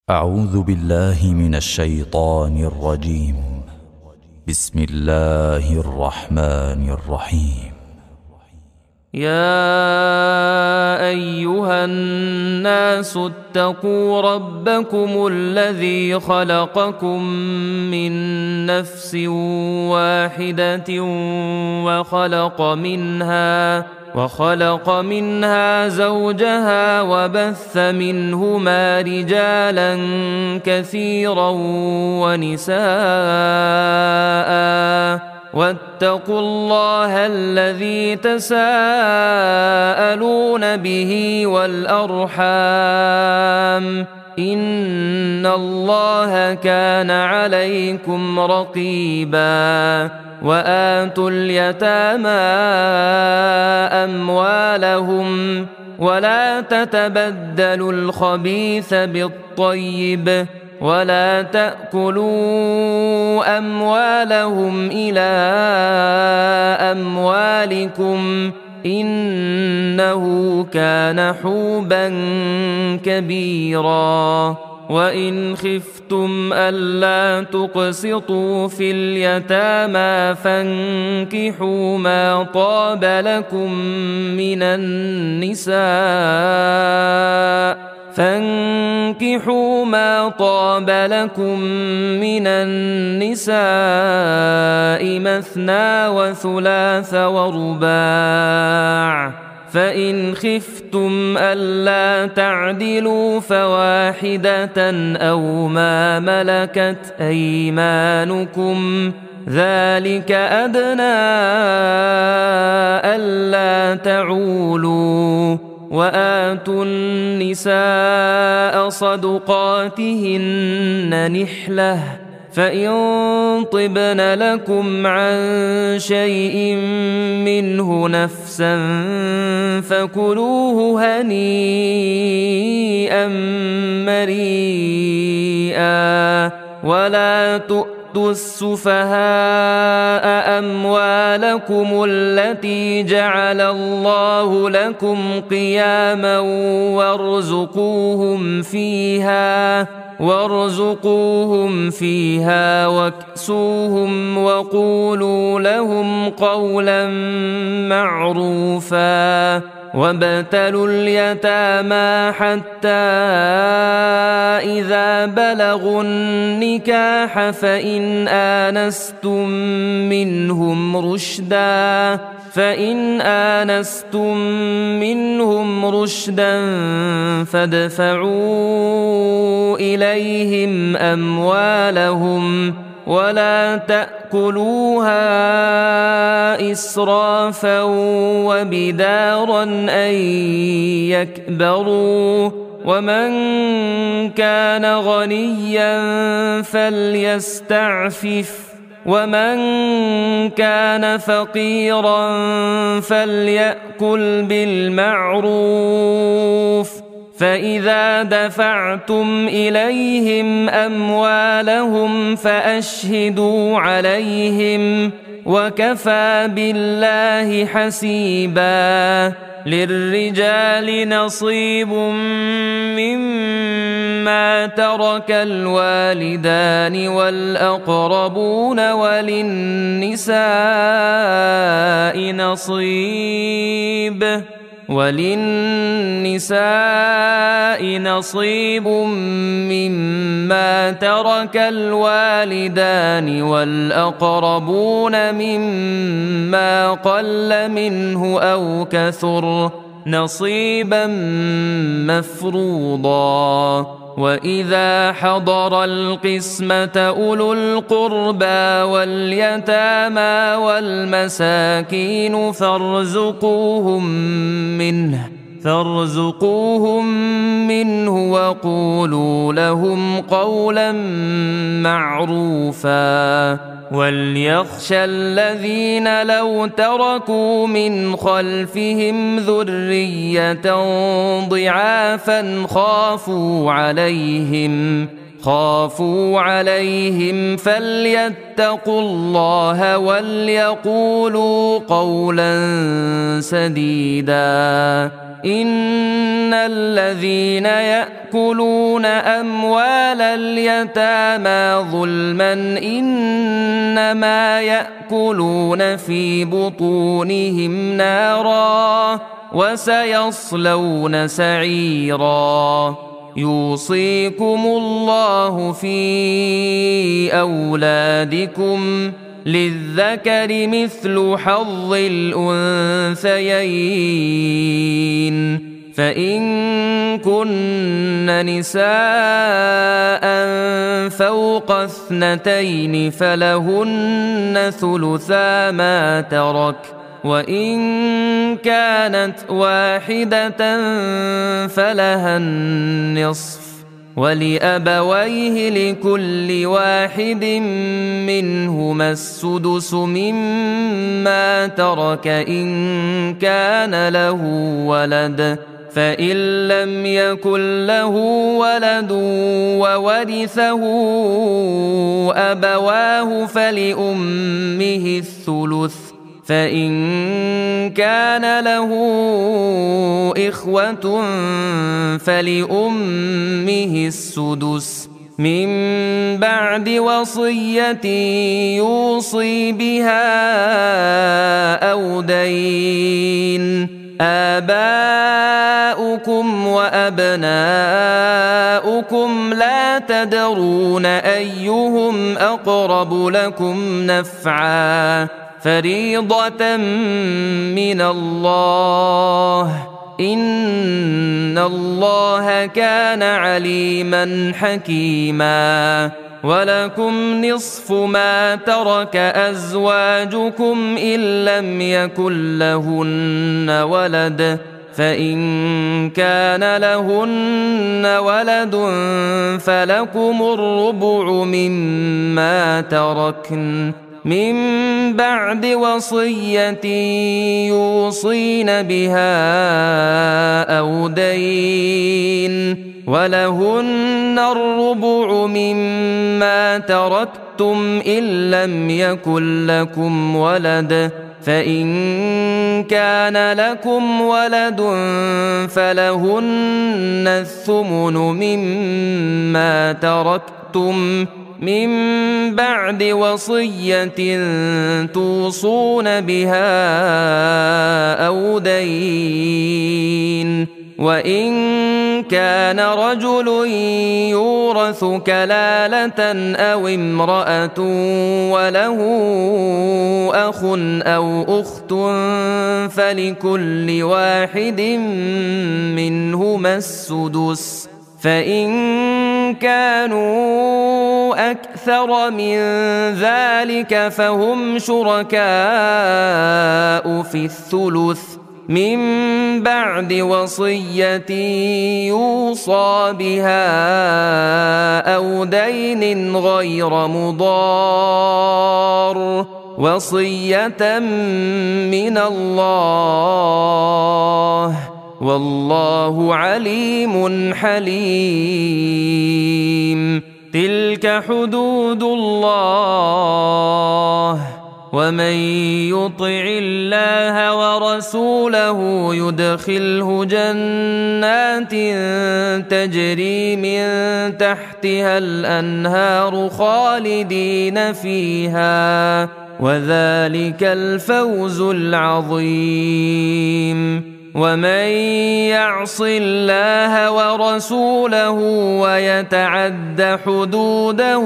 أعوذ بالله من الشيطان الرجيم. بسم الله الرحمن الرحيم. يا أيها الناس اتقوا ربكم الذي خلقكم من نفس واحدة وخلق منها زوجها وبث منهما رجالا كثيرا ونساء، واتقوا الله الذي تساءلون به والأرحام، إن الله كان عليكم رقيبا. وآتوا اليتامى أموالهم ولا تتبدلوا الخبيث بالطيب ولا تأكلوا أموالهم إلى أموالكم، إنه كان حوبا كبيرا. وإن خفتم ألا تقسطوا في اليتامى فانكحوا ما طاب لكم من النساء مثنى وثلاث ورباع، فإن خفتم ألا تعدلوا فواحدة أو ما ملكت أيمانكم، ذلك أدنى ألا تعولوا. وآتوا النساء صدقاتهن نحلة، فإن طبن لكم عن شيء منه نفسا فكلوه هنيئا مريئا. ولا تؤتوا السفهاء أموالكم التي جعل الله لكم قياما وارزقوهم فيها واكسوهم وقولوا لهم قولا معروفا. وابتلوا اليتامى حتى إذا بلغوا النكاح فإن آنستم منهم رشدا فادفعوا إليهم أموالهم ولا تأكلوها إسرافا وبدارا أن يكبروا. ومن كان غنيا فليستعفف، ومن كان فقيرا فليأكل بالمعروف. فإذا دفعتم إليهم أموالهم فأشهدوا عليهم، وكفى بالله حسيبا. للرجال نصيب مما ترك الوالدان والأقربون، وللنساء نصيب مما ترك الوالدان والأقربون مما قل منه أو كثر، نصيبا مفروضا. وإذا حضر القسمة أولو القربى واليتامى والمساكين فارزقوهم منه وقولوا لهم قولا معروفا. وليخشى الذين لو تركوا من خلفهم ذرية ضعافا خافوا عليهم فليتقوا الله وليقولوا قولا سديدا. إن الذين يأكلون أموال اليتامى ظلما إنما يأكلون في بطونهم نارا وسيصلون سعيرا يوصيكم الله في أولادكم للذكر مثل حظ الأنثيين فإن كن نساء فوق 2 فلهن ثلثا ما ترك وإن كانت واحدة فلها النصف ولأبويه لكل واحد منهما السدس مما ترك إن كان له ولد فإن لم يكن له ولد وورثه أبواه فلأمه الثلث فإن كان له إخوة فلأمه السدس من بعد وصية يوصي بها أو دين آباؤكم وأبناؤكم لا تدرون أيهم أقرب لكم نفعا فريضة من الله إن الله كان عليما حكيما ولكم نصف ما ترك أزواجكم إن لم يكن لهن ولد فإن كان لهن ولد فلكم الربع مما تركن من بعد وصية يوصين بها أو دين ولهن الربع مما تركتم إن لم يكن لكم ولد فإن كان لكم ولد فلهن الثمن مما تركتم من بعد وصية توصون بها أو دين وإن كان رجل يورث كلالة أو امرأة وله أخ أو أخت فلكل واحد منهما السدس فإن كانوا أكثر من ذلك فهم شركاء في الثلث من بعد وصية يوصى بها أو دين غير مضار وصية من الله والله عليم حليم تلك حدود الله ومن يطع الله ورسوله يدخله جنات تجري من تحتها الأنهار خالدين فيها وذلك الفوز العظيم ومن يعص الله ورسوله ويتعد حدوده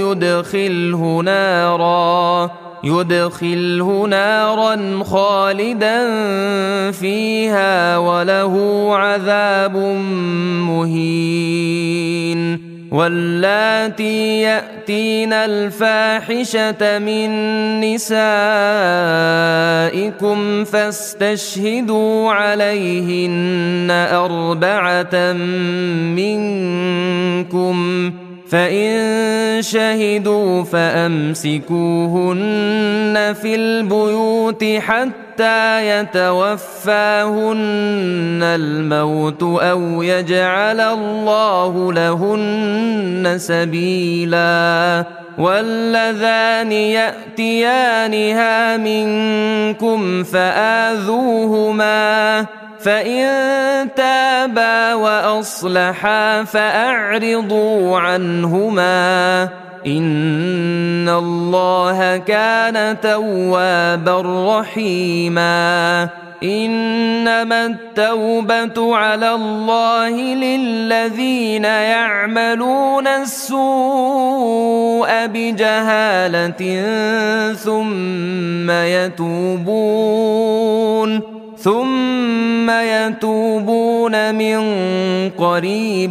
يدخله نارا خالدا فيها وله عذاب مهين واللاتي يأتين الفاحشة من نسائكم فاستشهدوا عليهن 4 منكم فإن شهدوا فأمسكوهن في البيوت حتى يتوفاهن الموت أو يجعل الله لهن سبيلا واللذان يأتيانها منكم فآذوهما فإن تابا وأصلحا فأعرضوا عنهما إن الله كان توابا رحيما إنما التوبة على الله للذين يعملون السوء بجهالة ثم يتوبون من قريب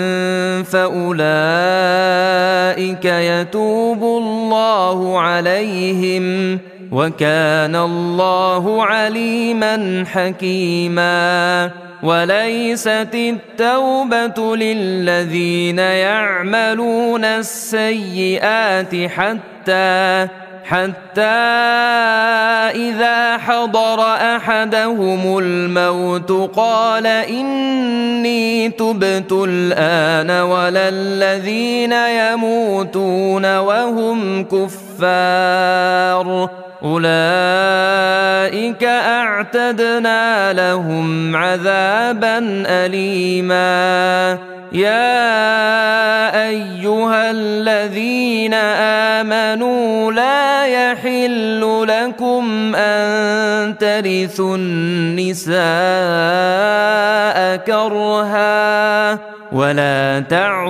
فأولئك يتوب الله عليهم وكان الله عليما حكيما وليست التوبة للذين يعملون السيئات حتى إذا حضر أحدهم الموت قال إني تبت الآن ولا الذين يموتون وهم كفار أولئك أعتدنا لهم عذابا أليما يا أيها الذين آمنوا لا يحل لكم أن ترثوا النساء كرها ولا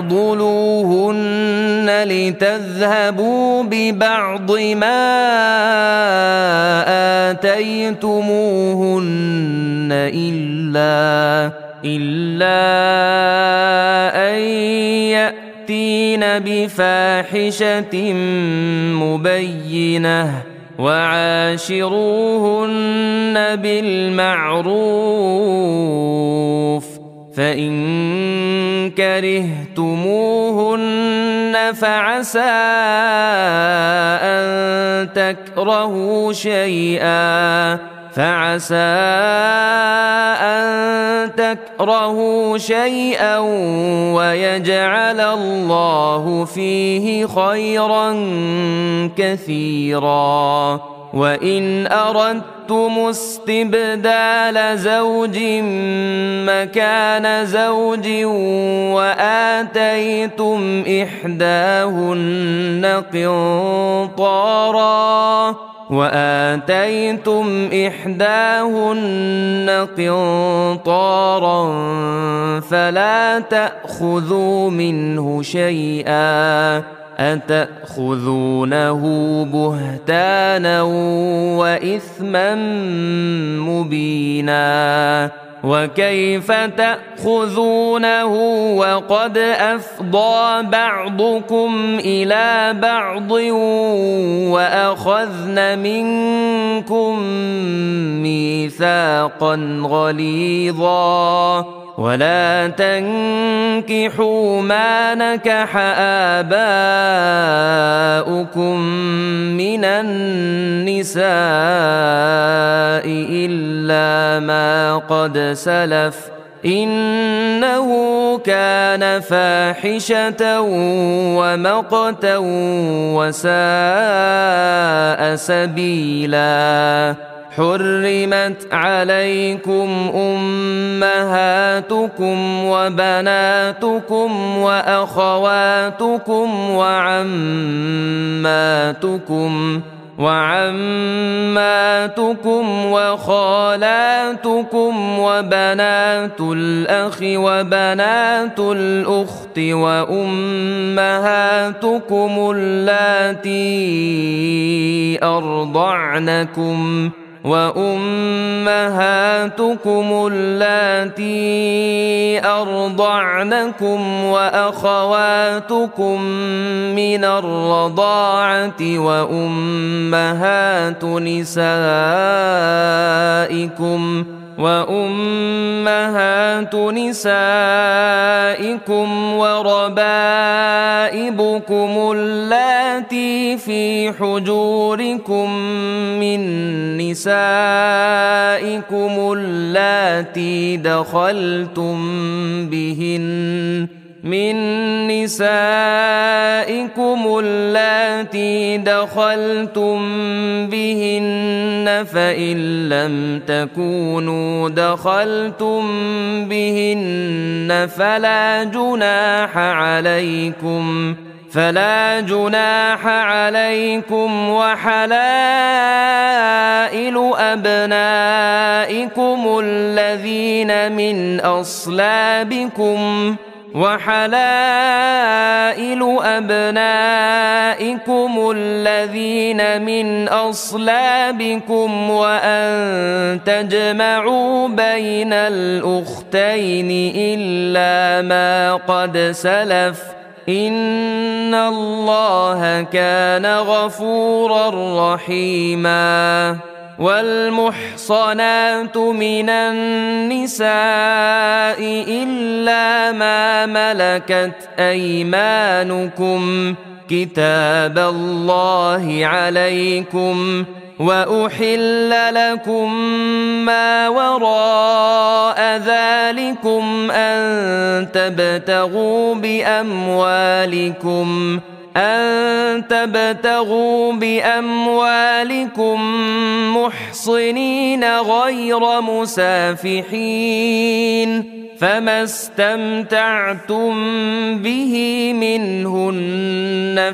تعضلوهن لتذهبوا ببعض ما آتيتموهن إلا أن يأتين بفاحشة مبينة وعاشروهن بالمعروف فإن كرهتموهن فعسى أن تكرهوا شيئا ويجعل الله فيه خيرا كثيرا وإن أردتم استبدال زوج مكان زوج وآتيتم إحداهن قنطارا فلا تأخذوا منه شيئا أتأخذونه بهتانا وإثما مبينا وكيف تأخذونه وقد أفضى بعضكم إلى بعض وأخذن منكم ميثاقا غليظا ولا تنكحوا ما نكح آباؤكم من النساء إلا ما قد سلف إنه كان فاحشة ومقتا وساء سبيلا حرمت عليكم أمهاتكم وبناتكم وأخواتكم وعماتكم وخالاتكم وبنات الأخ وبنات الأخت وأمهاتكم اللاتي أرضعنكم وأخواتكم من الرضاعة وأمهات نسائكم وربائبكم اللاتي في حجوركم من نسائكم اللاتي دخلتم بهن من نسائكم اللاتي دخلتم بهن فإن لم تكونوا دخلتم بهن فلا جناح عليكم وحلائل أبنائكم الذين من أصلابكم وأن تجمعوا بين الأختين إلا ما قد سلف إن الله كان غفورا رحيما. والمحصنات من النساء إلا ما ملكت أيمانكم كتاب الله عليكم وأحل لكم ما وراء ذلكم أن تبتغوا بأموالكم محصنين غير مسافحين فما استمتعتم به منهن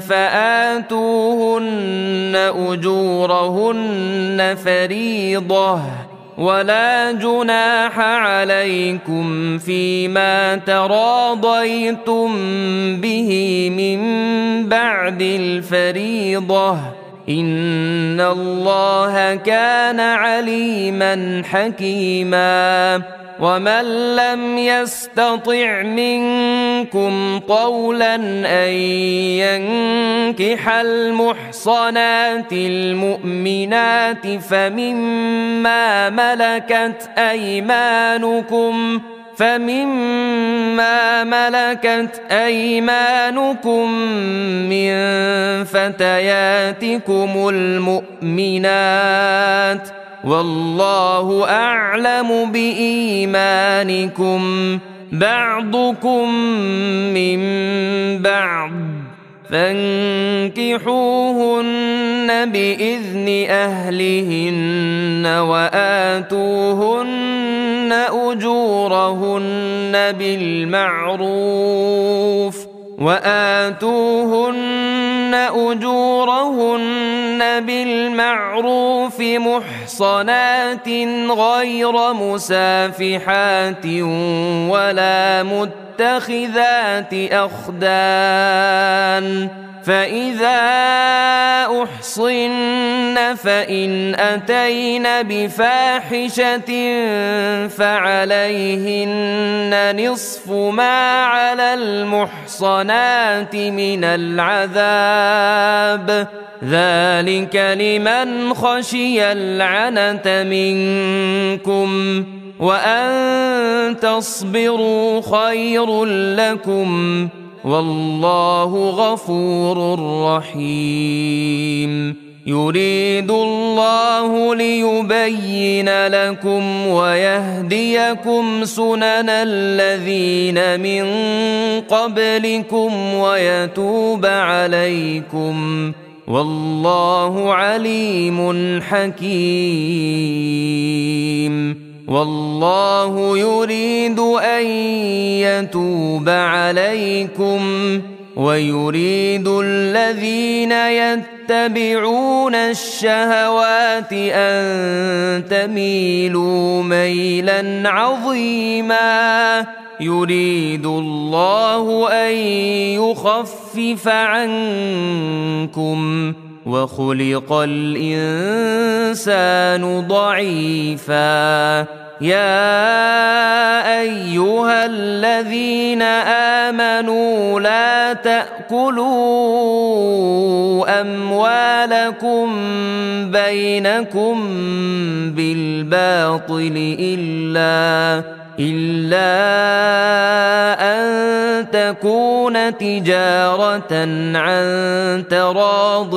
فآتوهن أجورهن فريضة ولا جناح عليكم فيما تراضيتم به من بعد الفريضة إن الله كان عليما حكيما. ومن لم يستطع منكم طولا أن ينكح المحصنات المؤمنات فمما ملكت أيمانكم من فتياتكم المؤمنات والله أعلم بإيمانكم بعضكم من بعض فانكحوهن بإذن أهلهن وآتوهن أجورهن بالمعروف محصنات غير مسافحات ولا متخذات أخدان فإذا أحصن فإن أتين بفاحشة فعليهن نصف ما على المحصنات من العذاب ذلك لمن خشي العنة منكم وأن تصبروا خير لكم والله غفور رحيم. يريد الله ليبين لكم ويهديكم سنن الذين من قبلكم ويتوب عليكم والله عليم حكيم. والله يريد أن يتوب عليكم ويريد الذين يتبعون الشهوات أن تميلوا ميلا عظيما. يريد الله أن يخفف عنكم وخلق الإنسان ضعيفا. يا أيها الذين آمنوا لا تأكلوا أموالكم بينكم بالباطل إلا أن تكون تجارة عن تراض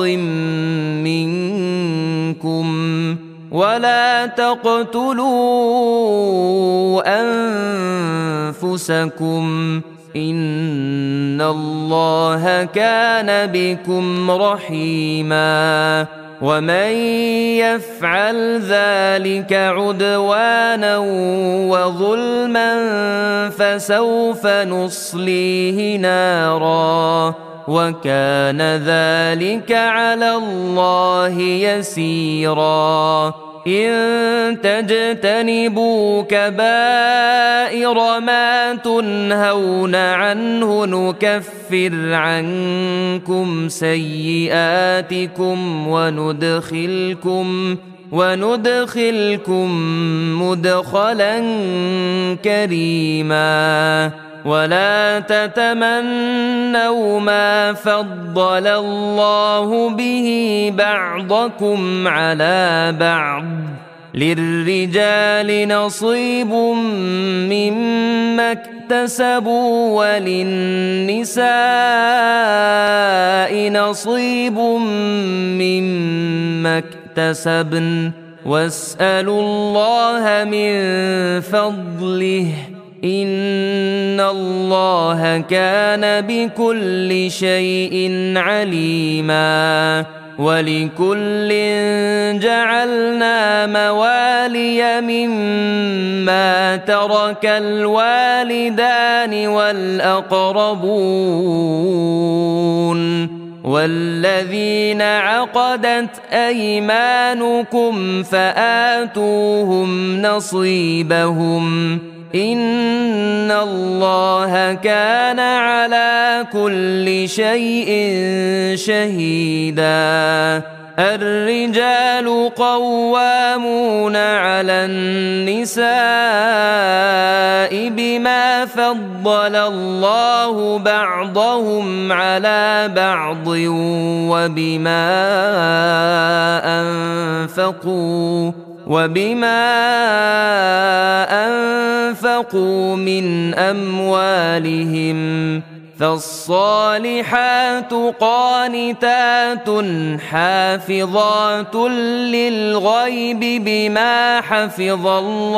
منكم ولا تقتلوا أنفسكم إن الله كان بكم رحيما ومن يفعل ذلك عدوانا وظلما فسوف نصليه نارا وكان ذلك على الله يسيرا إن تجتنبوا كبائر ما تنهون عنه نكفر عنكم سيئاتكم وندخلكم مدخلا كريما ولا تتمنوا ما فضل الله به بعضكم على بعض للرجال نصيب مما اكتسبوا وللنساء نصيب مما اكتسبن واسألوا الله من فضله إن الله كان بكل شيء عليما ولكل جعلنا موالي مما ترك الوالدان والأقربون والذين عقدت أيمانكم فآتوهم نصيبهم إن الله كان على كل شيء شهيدا الرجال قوامون على النساء بما فضل الله بعضهم على بعض وبما أنفقوا من أموالهم فالصالحات قانتات حافظات للغيب بما حفظ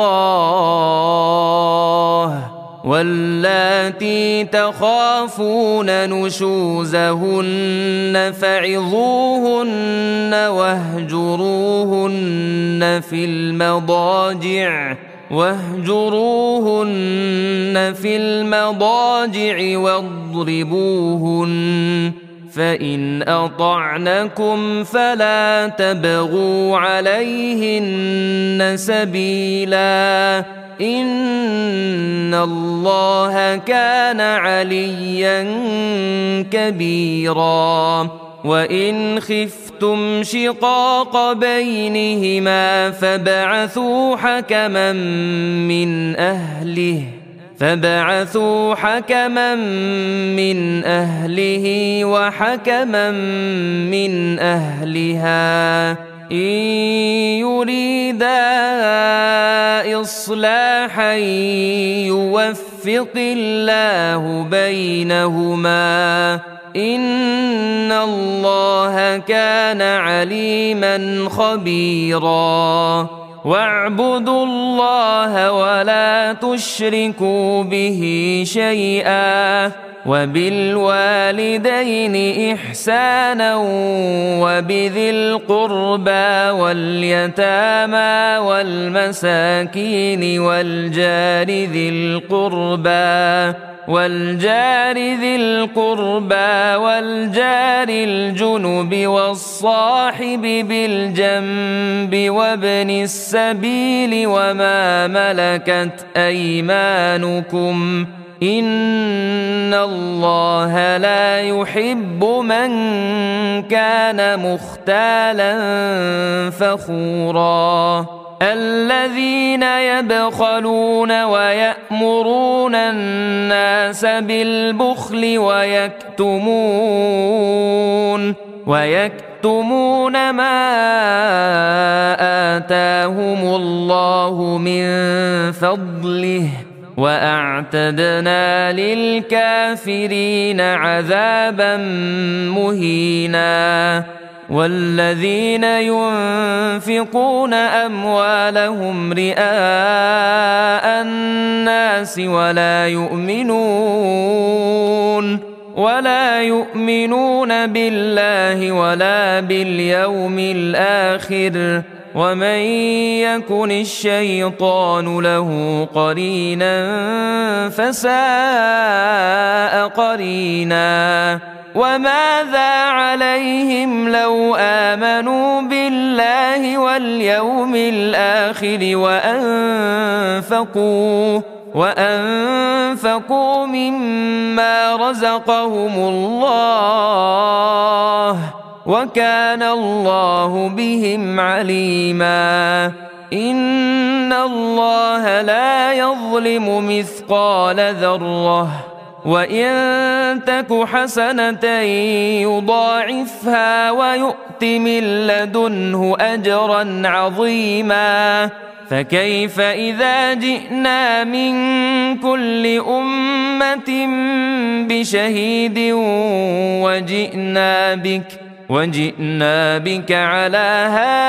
الله واللاتي تخافون نشوزهن فعظوهن واهجروهن في المضاجع واضربوهن فإن أطعنكم فلا تبغوا عليهن سبيلا إن الله كان عليا كبيرا وإن خفتم شقاق بينهما فابعثوا حكما من أهله وحكما من أهلها إن يريدا إصلاحا يوفق الله بينهما إن الله كان عليما خبيرا واعبدوا الله ولا تشركوا به شيئا وبالوالدين إحسانا وبذي القربى واليتامى والمساكين والجار ذي القربى والجار الجنب والصاحب بالجنب وابن السبيل وما ملكت أيمانكم إن الله لا يحب من كان مختالا فخورا الذين يبخلون ويأمرون الناس بالبخل ويكتمون ما آتاهم الله من فضله وأعتدنا للكافرين عذابا مهينا والذين ينفقون أموالهم رئاء الناس ولا يؤمنون بالله ولا باليوم الآخر ومن يكن الشيطان له قرينا فساء قرينا وماذا عليهم لو آمنوا بالله واليوم الآخر وأنفقوا مما رزقهم الله وكان الله بهم عليما إن الله لا يظلم مثقال ذرة وإن تك حسنة يضاعفها ويؤت من لدنه أجرا عظيما فكيف إذا جئنا من كل أمة بشهيد وجئنا بك على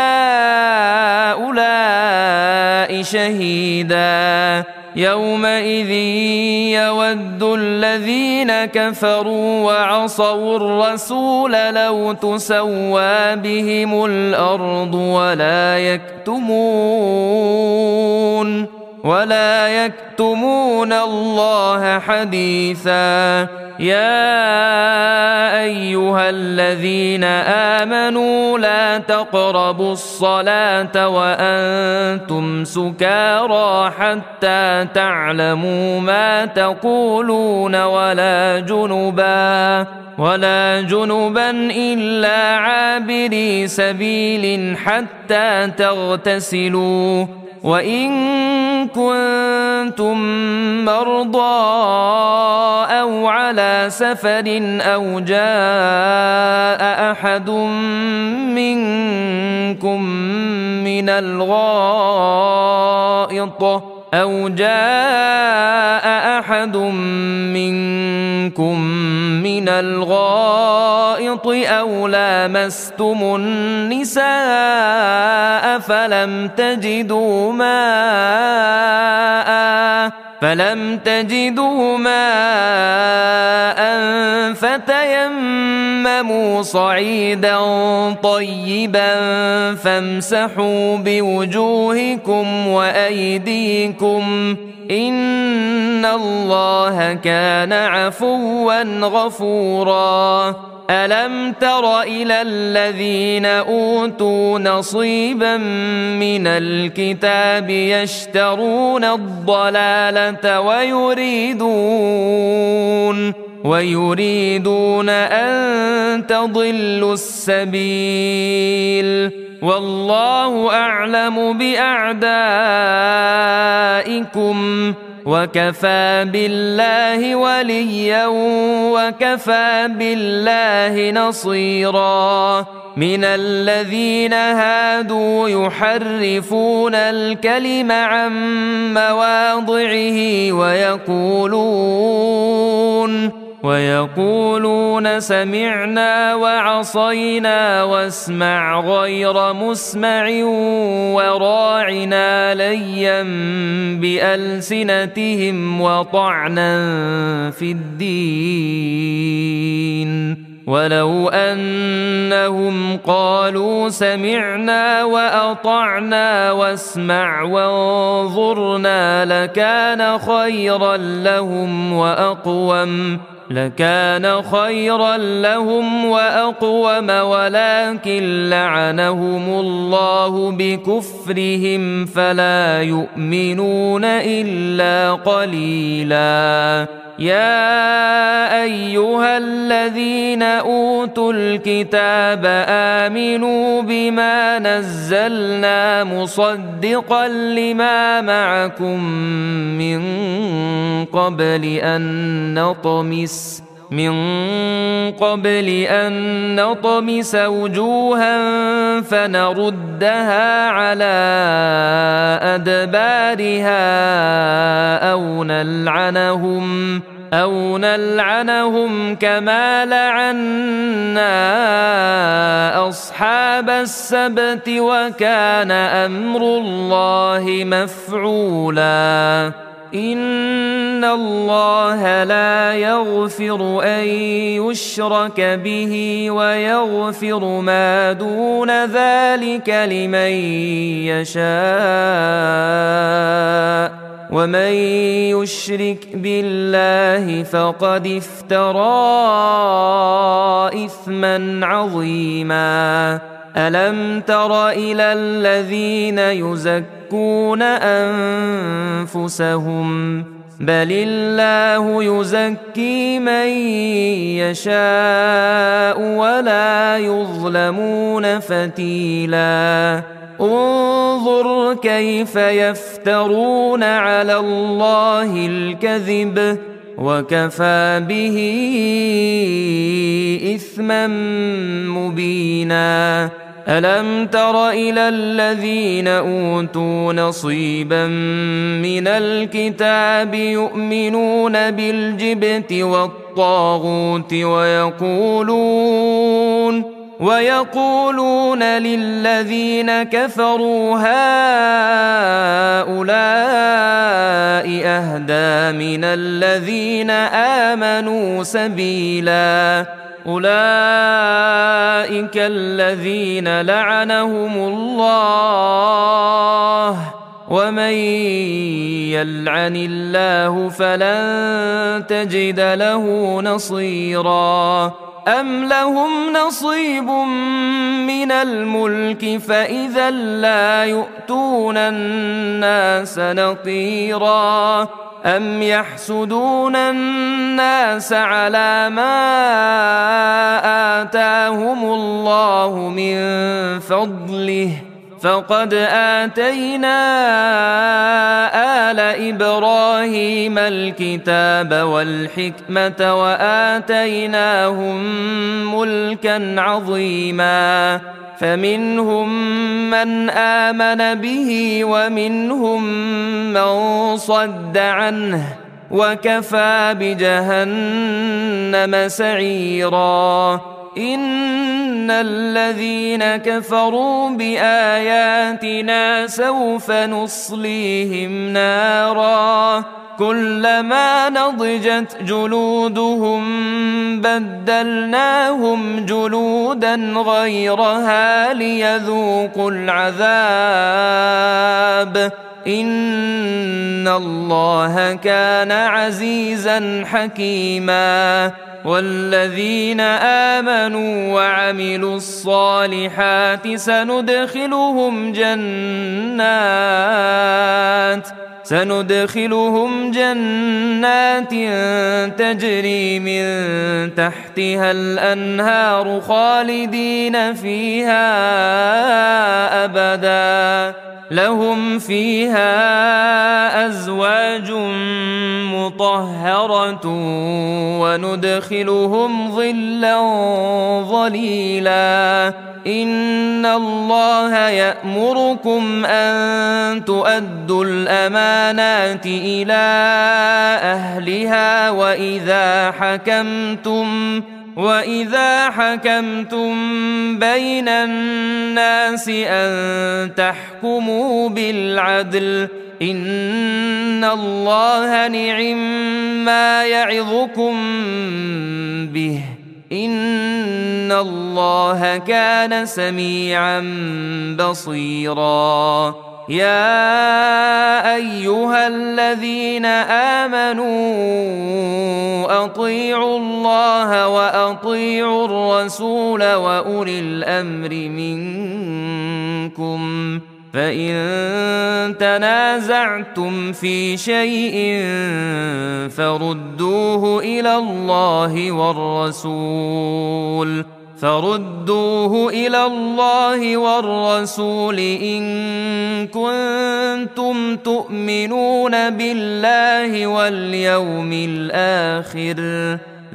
هؤلاء شهيدا يومئذ يود الذين كفروا وعصوا الرسول لو تسوى بهم الأرض ولا يكتمون الله حديثا يا أيها الذين آمنوا لا تقربوا الصلاة وأنتم سكارى حتى تعلموا ما تقولون ولا جنبا إلا عابري سبيل حتى تغتسلوا وإن كنتم مرضى أو على سفر أو جاء أحد منكم من الغائط أو لامستم النساء فلم تجدوا ماء فتيمموا صعيدا طيبا فامسحوا بوجوهكم وأيديكم إن الله كان عفوا غفورا ألم تر إلى الذين أوتوا نصيبا من الكتاب يشترون الضلالة ويريدون أن تضلوا السبيل والله أعلم بأعدائكم وكفى بالله وليا وكفى بالله نصيرا من الذين هادوا يحرفون الكلم عن مواضعه ويقولون سمعنا وعصينا واسمع غير مسمع وراعنا ليا بألسنتهم وطعنا في الدين ولو أنهم قالوا سمعنا وأطعنا واسمع وانظرنا لكان خيرا لهم وأقوم ولكن لعنهم الله بكفرهم فلا يؤمنون إلا قليلا يا أيها الذين أوتوا الكتاب آمنوا بما نزلنا مصدقا لما معكم من قبل أن نطمس وجوها فنردها على أدبارها أو نلعنهم كما لعنا أصحاب السبت وكان أمر الله مفعولا إن الله لا يغفر أن يشرك به ويغفر ما دون ذلك لمن يشاء ومن يشرك بالله فقد افترى إثما عظيما ألم تر إلى الذين يزكون أنفسهم بل الله يزكي من يشاء ولا يظلمون فتيلا انظر كيف يفترون على الله الكذب وكفى به إثما مبينا ألم تر إلى الذين أوتوا نصيبا من الكتاب يؤمنون بالجبت والطاغوت ويقولون للذين كفروا هؤلاء أهدى من الذين آمنوا سبيلا أولئك الذين لعنهم الله ومن يلعن الله فلن تجد له نصيرا أم لهم نصيب من الملك فإذا لا يؤتون الناس نقيرا أم يحسدون الناس على ما آتاهم الله من فضله فقد آتينا آل إبراهيم الكتاب والحكمة وآتيناهم ملكا عظيما فمنهم من آمن به ومنهم من صد عنه وكفى بجهنم سعيرا إن الذين كفروا بآياتنا سوف نصليهم نارا كلما نضجت جلودهم بدلناهم جلودا غيرها ليذوقوا العذاب إن الله كان عزيزا حكيما والذين آمنوا وعملوا الصالحات سندخلهم جنات تجري من تحتها الأنهار خالدين فيها أبدا لهم فيها أزواج مطهرة وندخلهم ظلا ظليلا إن الله يأمركم أن تؤدوا الأمانات إلى أهلها وإذا حكمتم بين الناس أن تحكموا بالعدل إن الله نعما يعظكم به إن الله كان سميعا بصيرا يا أيها الذين آمنوا أطيعوا الله وأطيعوا الرسول وأولي الأمر منكم فإن تنازعتم في شيء فردوه إلى الله والرسول إن كنتم تؤمنون بالله واليوم الآخر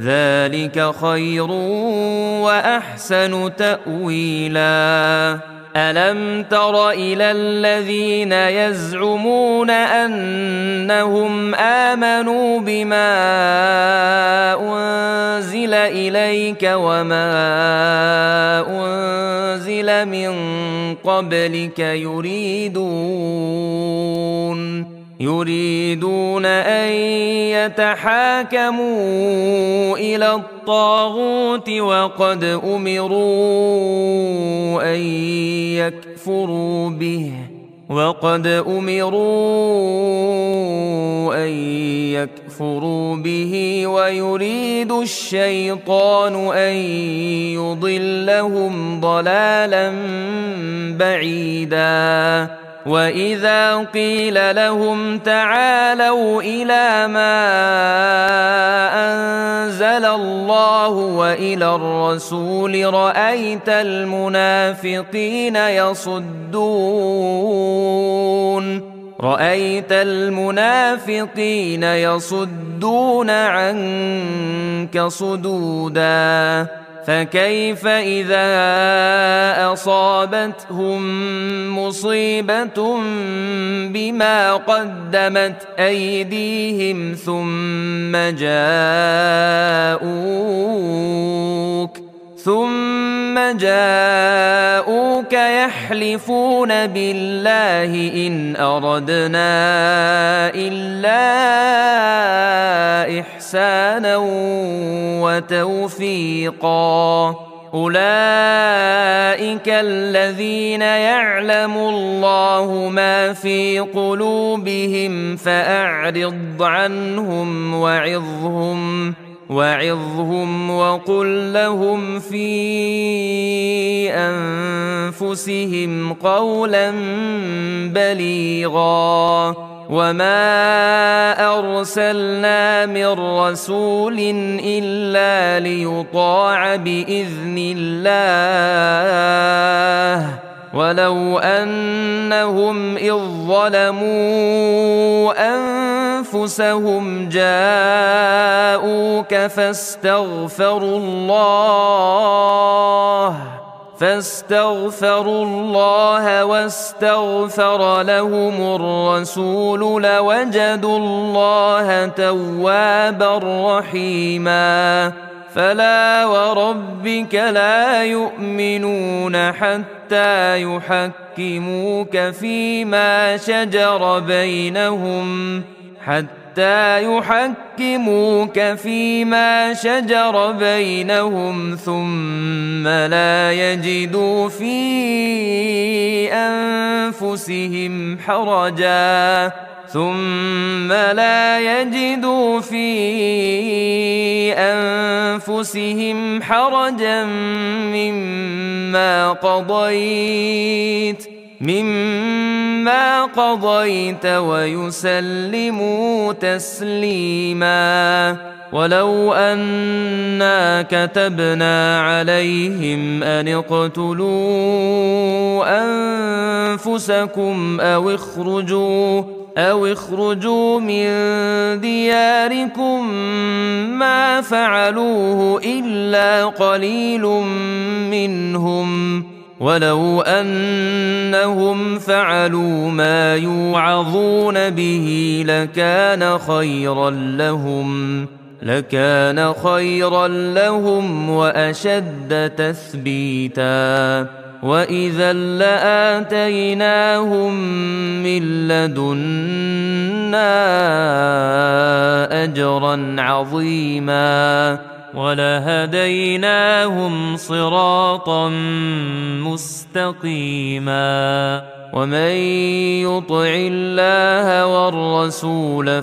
ذلك خير وأحسن تأويلا ألم تر إلى الذين يزعمون أنهم آمنوا بما أنزل إليك وما أنزل من قبلك يريدون أن يتحاكموا إلى الطاغوت وقد أمروا أن يكفروا به ويريد الشيطان أن يضلهم ضلالا بعيدا وإذا قيل لهم تعالوا إلى ما أنزل الله وإلى الرسول رأيت المنافقين يصدون عنك صدودا فكيف إذا أصابتهم مصيبة بما قدمت أيديهم ثم جاءوك يحلفون بالله إن أردنا إلا إحسانا وتوفيقا أولئك الذين يعلم الله ما في قلوبهم فأعرض عنهم وعظهم وقل لهم في أنفسهم قولا بليغا وما أرسلنا من رسول إلا ليطاع بإذن الله ولو أنهم إذ ظلموا أنفسهم جاءوك فاستغفروا الله واستغفر لهم الرسول لوجدوا الله توابا رحيما فلا وربك لا يؤمنون حتى يحكموك فيما شجر بينهم ثم لا يجدوا في أنفسهم حرجا مما قضيت ويسلموا تسليما ولو أنا كتبنا عليهم أن اقتلوا أنفسكم أو اخرجوا من دياركم ما فعلوه إلا قليل منهم ولو أنهم فعلوا ما يوعظون به لكان خيرا لهم وأشد تثبيتا وإذا لآتيناهم من لدنا أجرا عظيما ولهديناهم صراطا مستقيما ومن يطع الله والرسول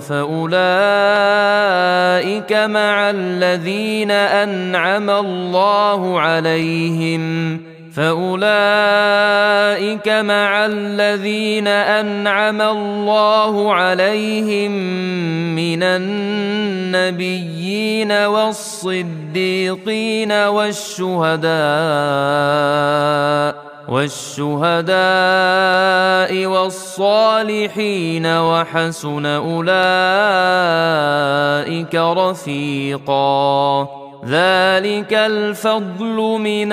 فأولئك مع الذين أنعم الله عليهم من النبيين والصديقين والشهداء والصالحين وحسن أولئك رفيقا ذلك الفضل من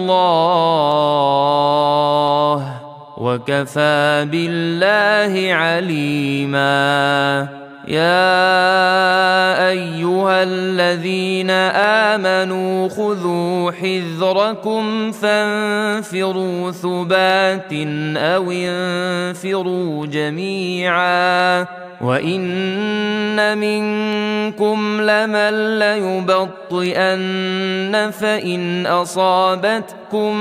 الله وكفى بالله عليما يا أيها الذين آمنوا خذوا حذركم فانفروا ثبات أو انفروا جميعا وإن منكم لمن ليبطئن فإن أصابتكم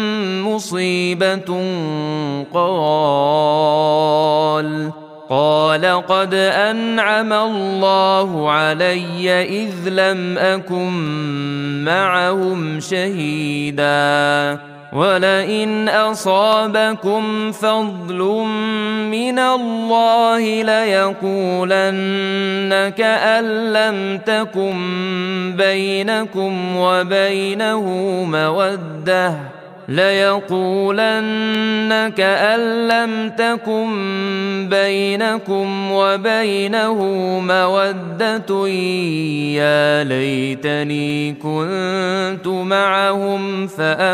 مصيبة قال قد أنعم الله علي إذ لم أكن معهم شهيدا ولئن أصابكم فضل من الله ليقولن كأن لم تكن بينكم وبينه مودة يا ليتني كنت معهم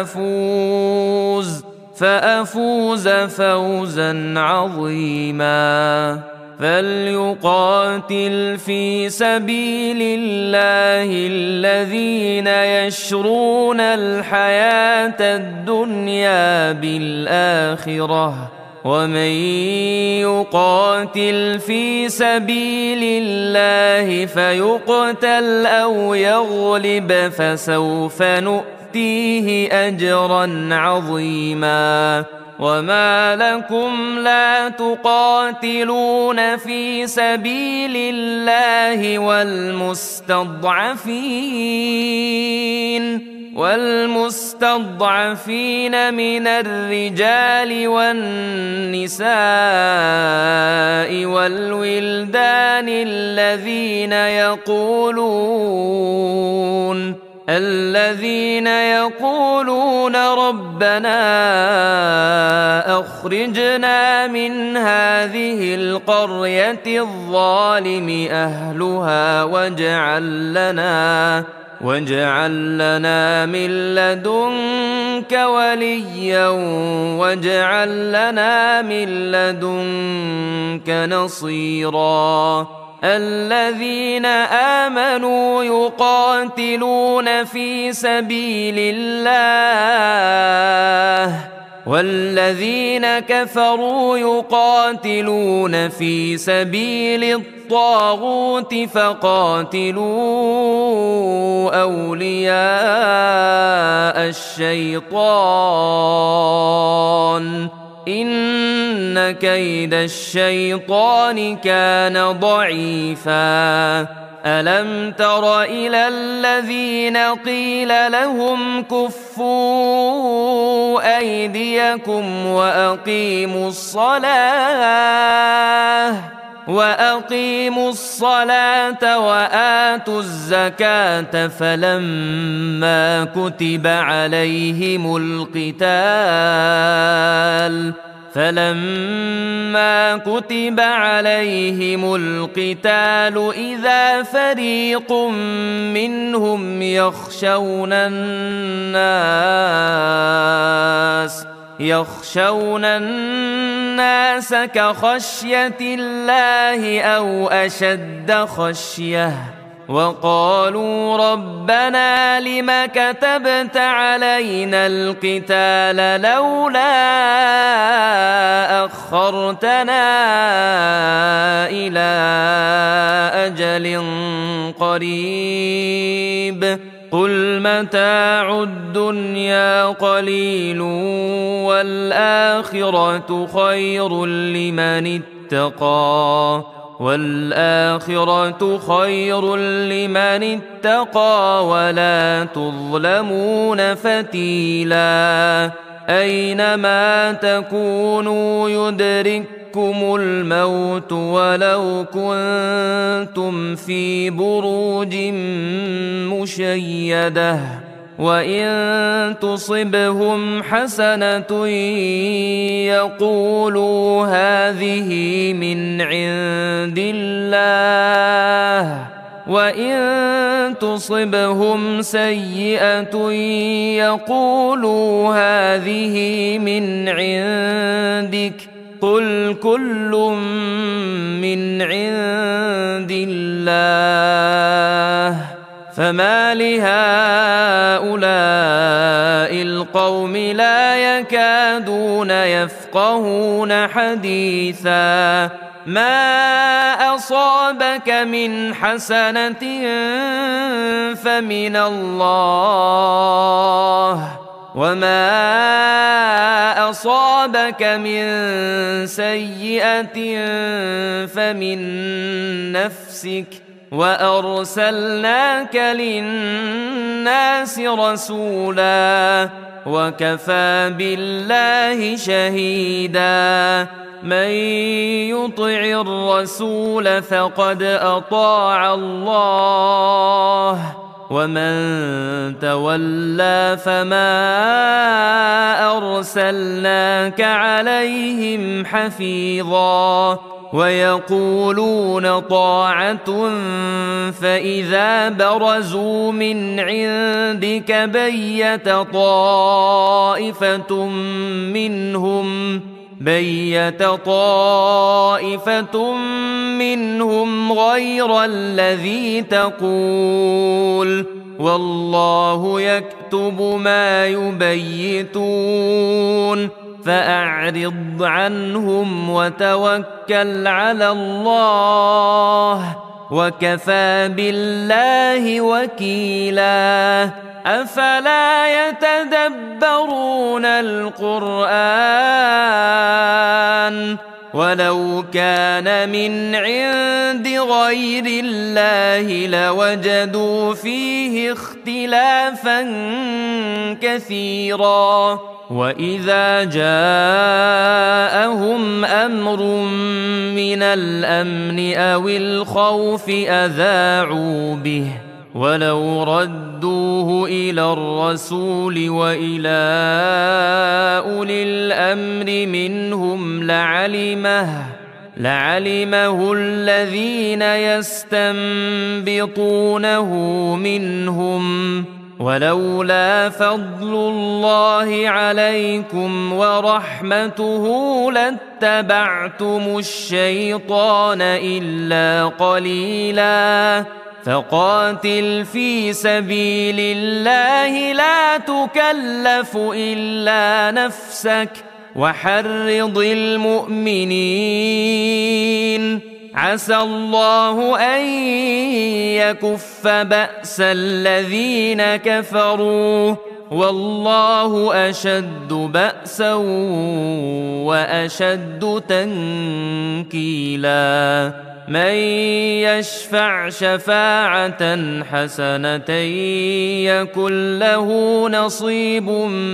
فأفوز فوزا عظيما فليقاتل في سبيل الله الذين يشرون الحياة الدنيا بالآخرة ومن يقاتل في سبيل الله فيقتل أو يغلب فسوف نؤتيه أجرا عظيما وما لكم لا تقاتلون في سبيل الله والمستضعفين من الرجال والنساء والولدان الذين يقولون ربنا أخرجنا من هذه القرية الظالم أهلها واجعل لنا من لدنك وليا واجعل لنا من لدنك نصيرا الذين آمنوا يقاتلون في سبيل الله والذين كفروا يقاتلون في سبيل الطاغوت فقاتلوا أولياء الشيطان إن كيد الشيطان كان ضعيفا ألم تر إلى الذين قيل لهم كفوا أيديكم وأقيموا الصلاة وآتوا الزكاة فلما كتب عليهم القتال إذا فريق منهم يخشون الناس كخشية الله أو أشد خشية وقالوا ربنا لم كتبت علينا القتال لولا أخرتنا إلى أجل قريب قل متاع الدنيا قليل والآخرة خير لمن اتقى ولا تظلمون فتيلا أينما تكونوا يدرككم الموت ولو كنتم في بروج مشيدة وإن تصبهم حسنة يقولوا هذه من عند الله وإن تصبهم سيئة يقولوا هذه من عندك قل كل من عند الله فما لهؤلاء القوم لا يكادون يفقهون حديثا ما أصابك من حسنة فمن الله وما أصابك من سيئة فمن نفسك وأرسلناك للناس رسولا وكفى بالله شهيدا من يطع الرسول فقد أطاع الله ومن تولى فما أرسلناك عليهم حفيظا ويقولون طاعة فإذا برزوا من عندك بيت طائفة منهم غير الذي تقول والله يكتب ما يبيتون فأعرض عنهم وتوكل على الله وكفى بالله وكيلا أفلا يتدبرون القرآن ولو كان من عند غير الله لوجدوا فيه اختلافا كثيرا وإذا جاءهم أمر من الأمن أو الخوف أذاعوا به ولو ردوه إلى الرسول وإلى أولي الأمر منهم لعلمه الذين يستنبطونه منهم ولولا فضل الله عليكم ورحمته لاتبعتم الشيطان إلا قليلا فقاتل في سبيل الله لا تكلف إلا نفسك وحرض المؤمنين عسى الله أن يكف بأس الذين كفروا والله أشد بأسا وأشد تنكيلا من يشفع شفاعة حسنة يكن له نصيب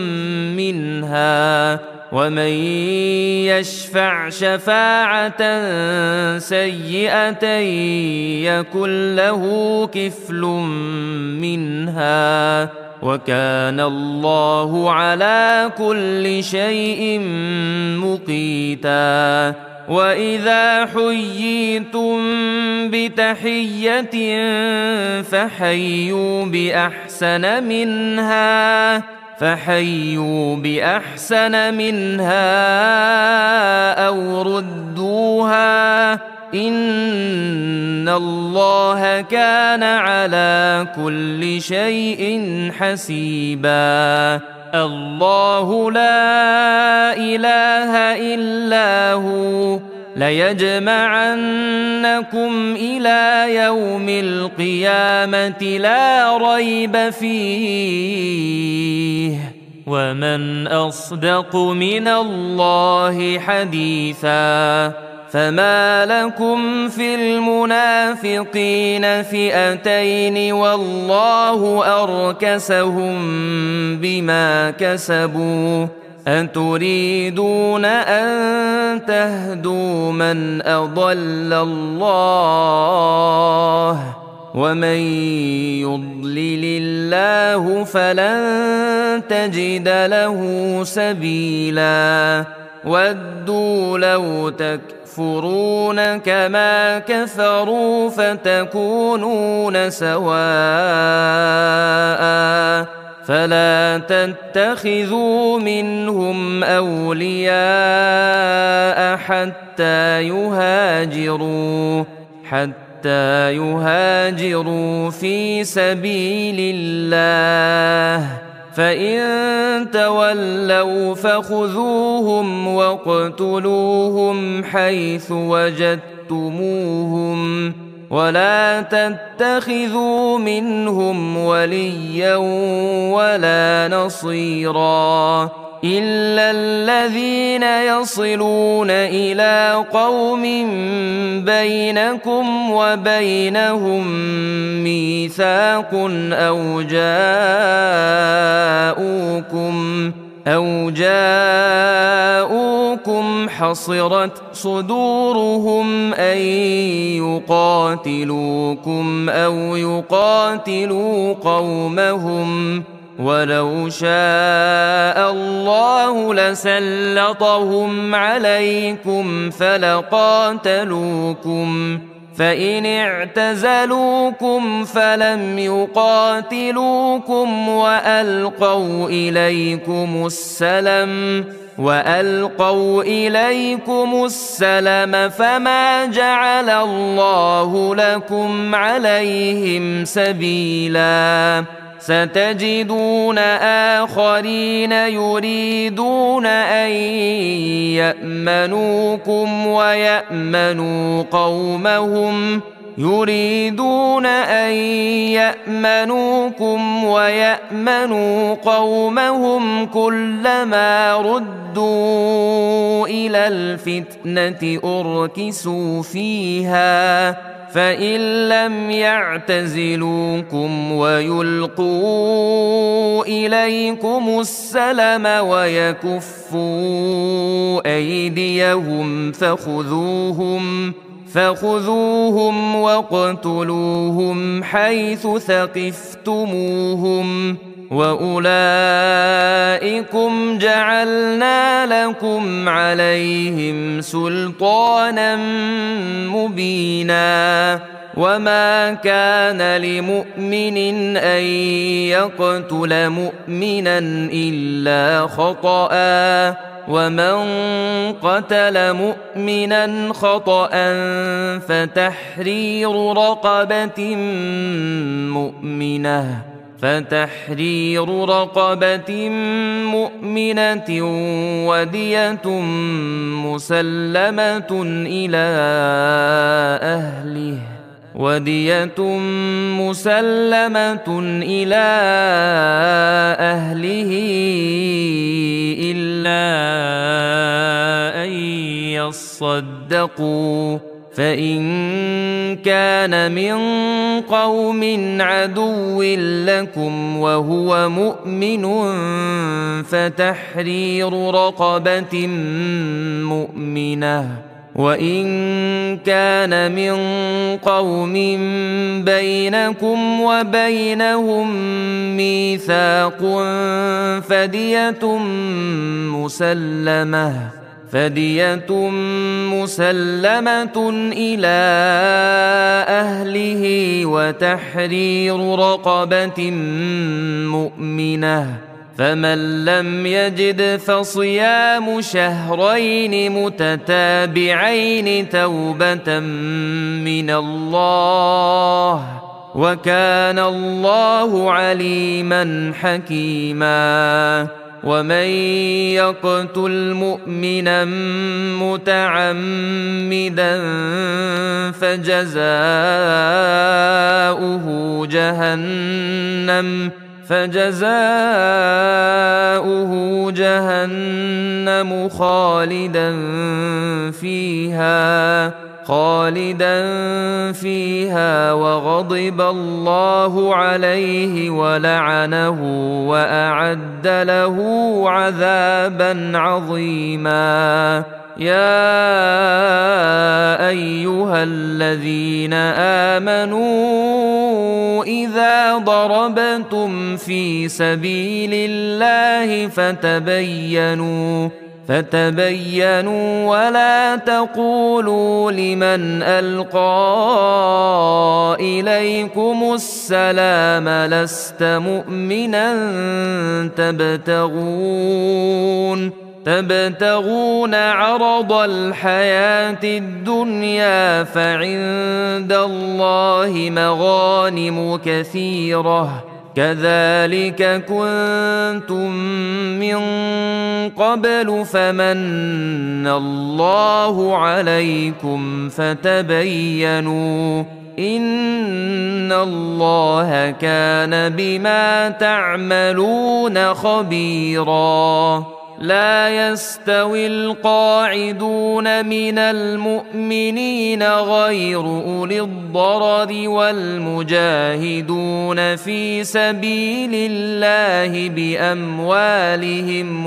منها ومن يشفع شفاعة سيئة يكن له كفل منها وكان الله على كل شيء مقيتا وإذا حييتم بتحية فحيوا بأحسن منها أو ردوها إن الله كان على كل شيء حسيبا الله لا إله إلا هو ليجمعنكم إلى يوم القيامة لا ريب فيه ومن أصدق من الله حديثا فما لكم في المنافقين فئتين والله أركسهم بما كسبوا أتريدون أن تهدوا من أضل الله ومن يضلل الله فلن تجد له سبيلا ودوا لو تكفرون كما كفروا فتكونون سواء فلا تتخذوا منهم أولياء حتى يهاجروا في سبيل الله فإن تولوا فخذوهم واقتلوهم حيث وجدتموهم ولا تتخذوا منهم وليا ولا نصيرا إلا الذين يصلون إلى قوم بينكم وبينهم ميثاق أو جاءوكم حصرت صدورهم أن يقاتلوكم أو يقاتلوا قومهم ولو شاء الله لسلطهم عليكم فلقاتلوكم فإن اعتزلوكم فلم يقاتلوكم وألقوا إليكم السلم فما جعل الله لكم عليهم سبيلا ستجدون آخرين يريدون أن يأمنوكم ويأمنوا قومهم كلما ردوا إلى الفتنة أركسوا فيها فإن لم يعتزلوكم ويلقوا إليكم السلم ويكفوا أيديهم فخذوهم واقتلوهم حيث ثقفتموهم وأولئكم جعلنا لكم عليهم سلطانا مبينا وما كان لمؤمن أن يقتل مؤمنا إلا خطأ ومن قتل مؤمنا خطأ فتحرير رقبة مؤمنة ودية مسلمة إلى أهله إلا أن يصدقوا فإن كان من قوم عدو لكم وهو مؤمن فتحرير رقبة مؤمنة وإن كان من قوم بينكم وبينهم ميثاق فدية مسلمة إلى أهله وتحرير رقبة مؤمنة فمن لم يجد فصيام شهرين متتابعين توبة من الله وكان الله عليما حكيما ومن يقتل مؤمنا متعمدا فجزاؤه جهنم خالدا فيها وغضب الله عليه ولعنه وأعد له عذابا عظيما يا أيها الذين آمنوا إذا ضربتم في سبيل الله فتبينوا ولا تقولوا لمن ألقى إليكم السلام لست مؤمنا تبتغون عرض الحياة الدنيا فعند الله مغانم كثيرة كذلك كنتم من قبل فمن الله عليكم فتبينوا إن الله كان بما تعملون خبيرا. لا يستوي القاعدون من المؤمنين غير أولي الضرر والمجاهدون في سبيل الله بأموالهم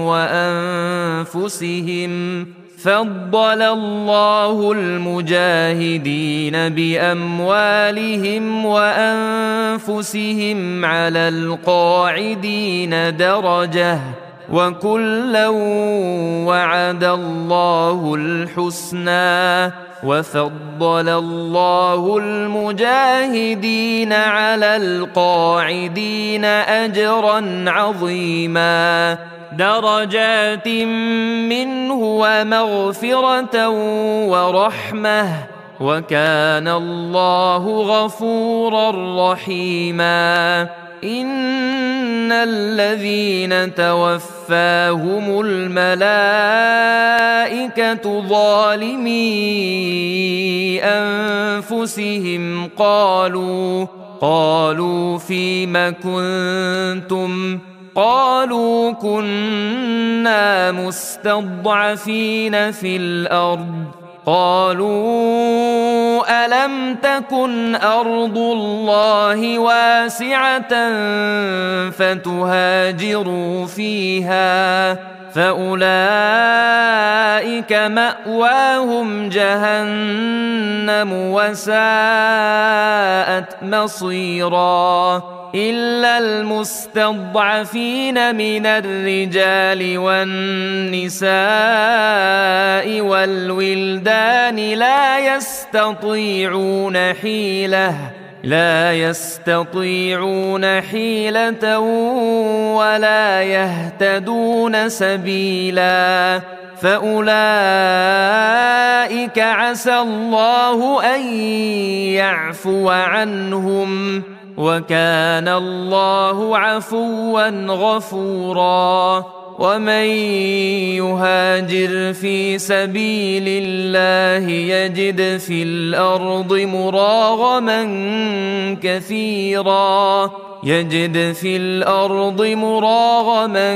وأنفسهم فضل الله المجاهدين بأموالهم وأنفسهم على القاعدين درجة وكلا وعد الله الحسنى وفضل الله المجاهدين على القاعدين أجرا عظيما درجات منه ومغفرة ورحمة وكان الله غفورا رحيما. إن الذين توفاهم الملائكة ظالمي أنفسهم قالوا فيم كنتم قالوا كنا مستضعفين في الأرض قالوا ألم تكن أرض الله واسعة فتهاجروا فيها فأولئك مأواهم جهنم وساءت مصيرا إلا المستضعفين من الرجال والنساء والولدان لا يستطيعون حيلة ولا يهتدون سبيلا فأولئك عسى الله أن يعفو عنهم وكان الله عفوا غفورا. ومن يهاجر في سبيل الله يجد في الأرض مراغما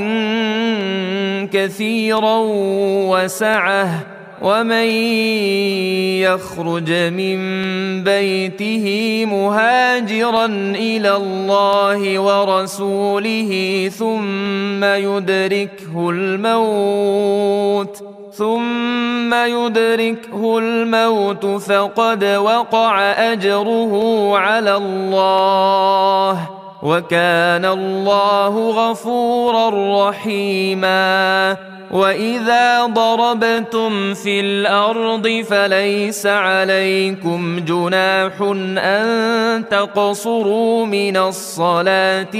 كثيرا وسعة ومن يخرج من بيته مهاجرا إلى الله ورسوله ثم يدركه الموت فقد وقع أجره على الله وكان الله غفورا رحيما. وإذا ضربتم في الأرض فليس عليكم جناح أن تقصروا من الصلاة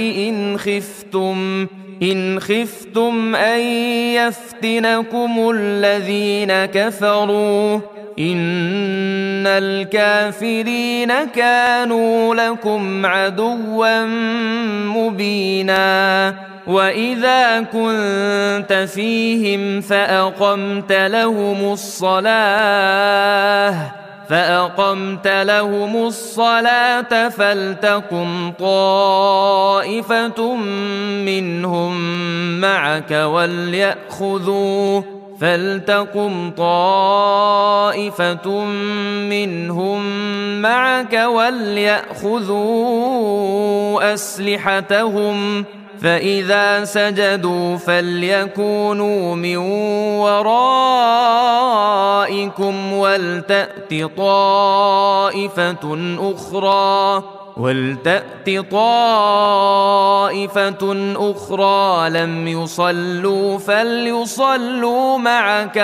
إن خفتم أن يفتنكم الذين كفروا إن الكافرين كانوا لكم عدوا مبينا. وإذا كنت فيهم فأقمت لهم الصلاة فلتقم طائفة منهم معك وليأخذوا أسلحتهم فإذا سجدوا فليكونوا من ورائكم ولتأت طائفة ولتأت طائفة أخرى لم يصلوا فليصلوا معك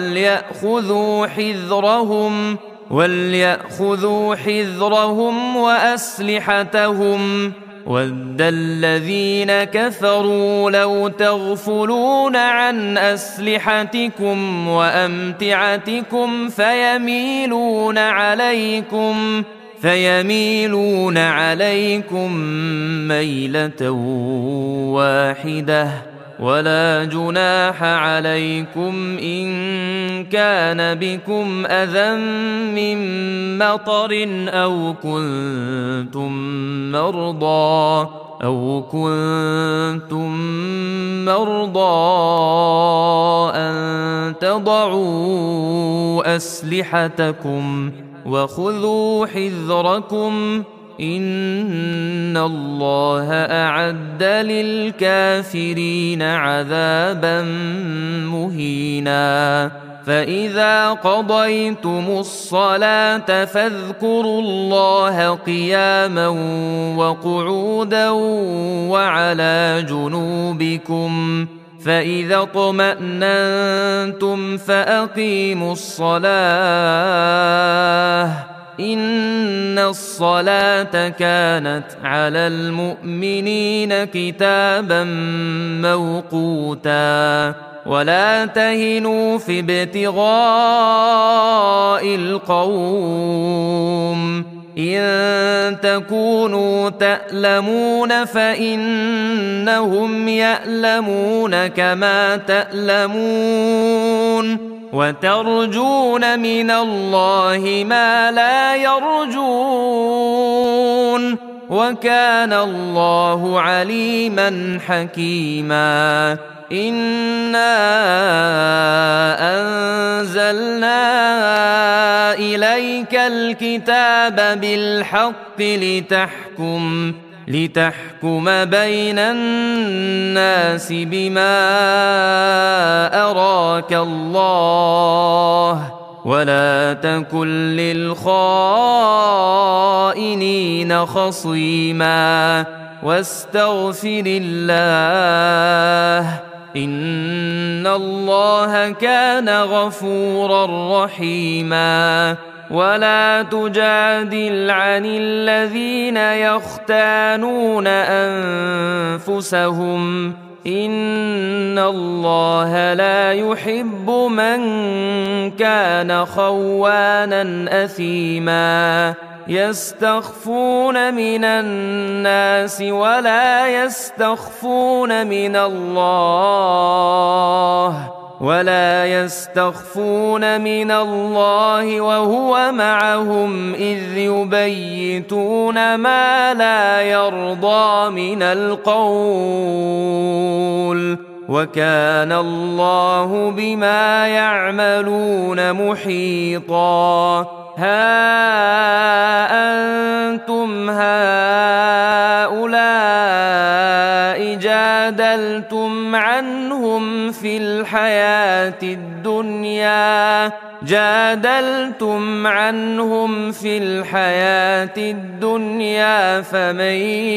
وليأخذوا حذرهم وأسلحتهم. ود الذين كفروا لو تغفلون عن أسلحتكم وأمتعتكم فيميلون عليكم ميلة واحدة. ولا جناح عليكم إن كان بكم أذى من مطر أو كنتم مرضى أن تضعوا أسلحتكم وخذوا حذركم إن الله أعد للكافرين عذابا مهينا. فإذا قضيتم الصلاة فاذكروا الله قياما وقعودا وعلى جنوبكم، فإذا اطمأننتم فأقيموا الصلاة إن الصلاة كانت على المؤمنين كتابا موقوتا. ولا تهنوا في ابتغاء القوم إن تكونوا تألمون فإنهم يألمون كما تألمون وترجون من الله ما لا يرجون وكان الله عليما حكيما. إنا أنزلنا إليك الكتاب بالحق لتحكم بين الناس بما أراك الله ولا تكن للخائنين خصيما واستغفر الله إن الله كان غفورا رحيما. ولا تجادل عن الذين يختانون أنفسهم إن الله لا يحب من كان خوانا أثيما. يستخفون من الناس ولا يستخفون من الله وهو معهم إذ يبيتون ما لا يرضى من القول وكان الله بما يعملون محيطا. ها أنتم هؤلاء جادلتم عنهم في الحياة الدنيا فمن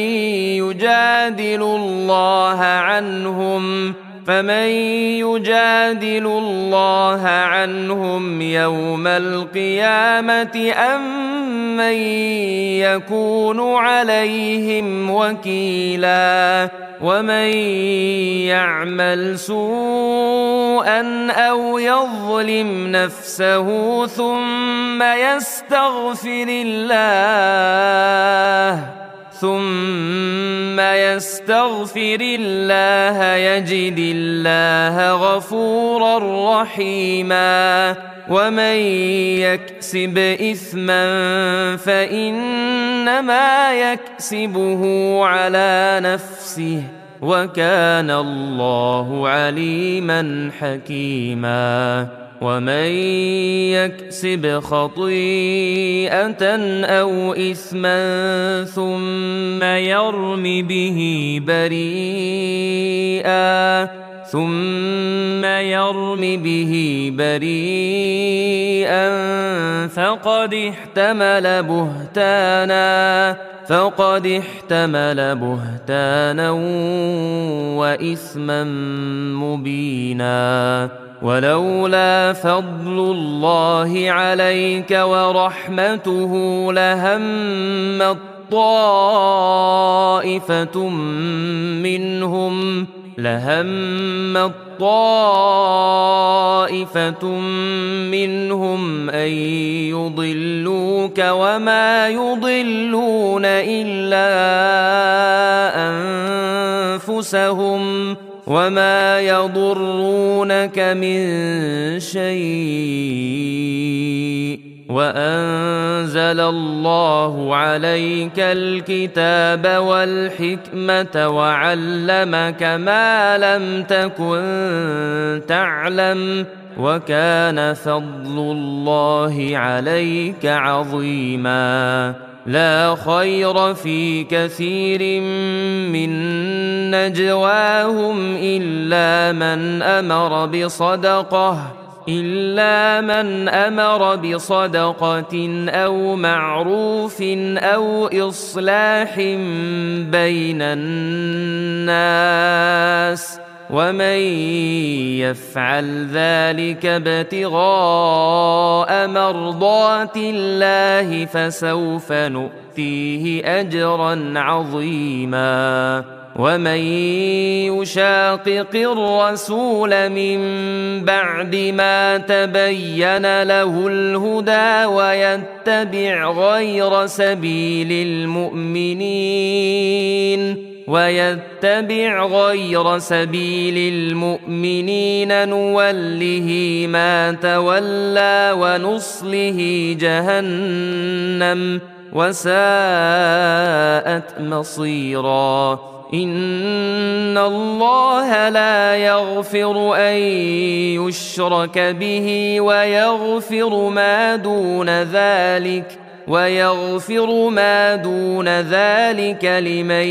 يجادل الله عنهم يوم القيامة أم من يكون عليهم وكيلا. ومن يعمل سوءا أو يظلم نفسه ثم يستغفر الله يجد الله غفورا رحيما. ومن يكسب إثما فإنما يكسبه على نفسه وكان الله عليما حكيما. ومن يكسب خطيئة أو إثما ثم يرم به بريئا ثم يرم به بريئا فقد احتمل بهتانا وإثما مبينا. ولولا فضل الله عليك ورحمته لهمت طائفة منهم أن يضلوك وما يضلون إلا أنفسهم وما يضرونك من شيء. وأنزل الله عليك الكتاب والحكمة وعلمك ما لم تكن تعلم وكان فضل الله عليك عظيما. لا خير في كثير من نجواهم إلا من أمر بصدقة أو معروف أو إصلاح بين الناس ومن يفعل ذلك ابتغاء مرضات الله فسوف نؤتيه أجرا عظيما. ومن يشاقق الرسول من بعد ما تبين له الهدى ويتبع غير سبيل المؤمنين نوله ما تولى ونصله جهنم وساءت مصيرا. إن الله لا يغفر أن يشرك به ويغفر ما دون ذلك لمن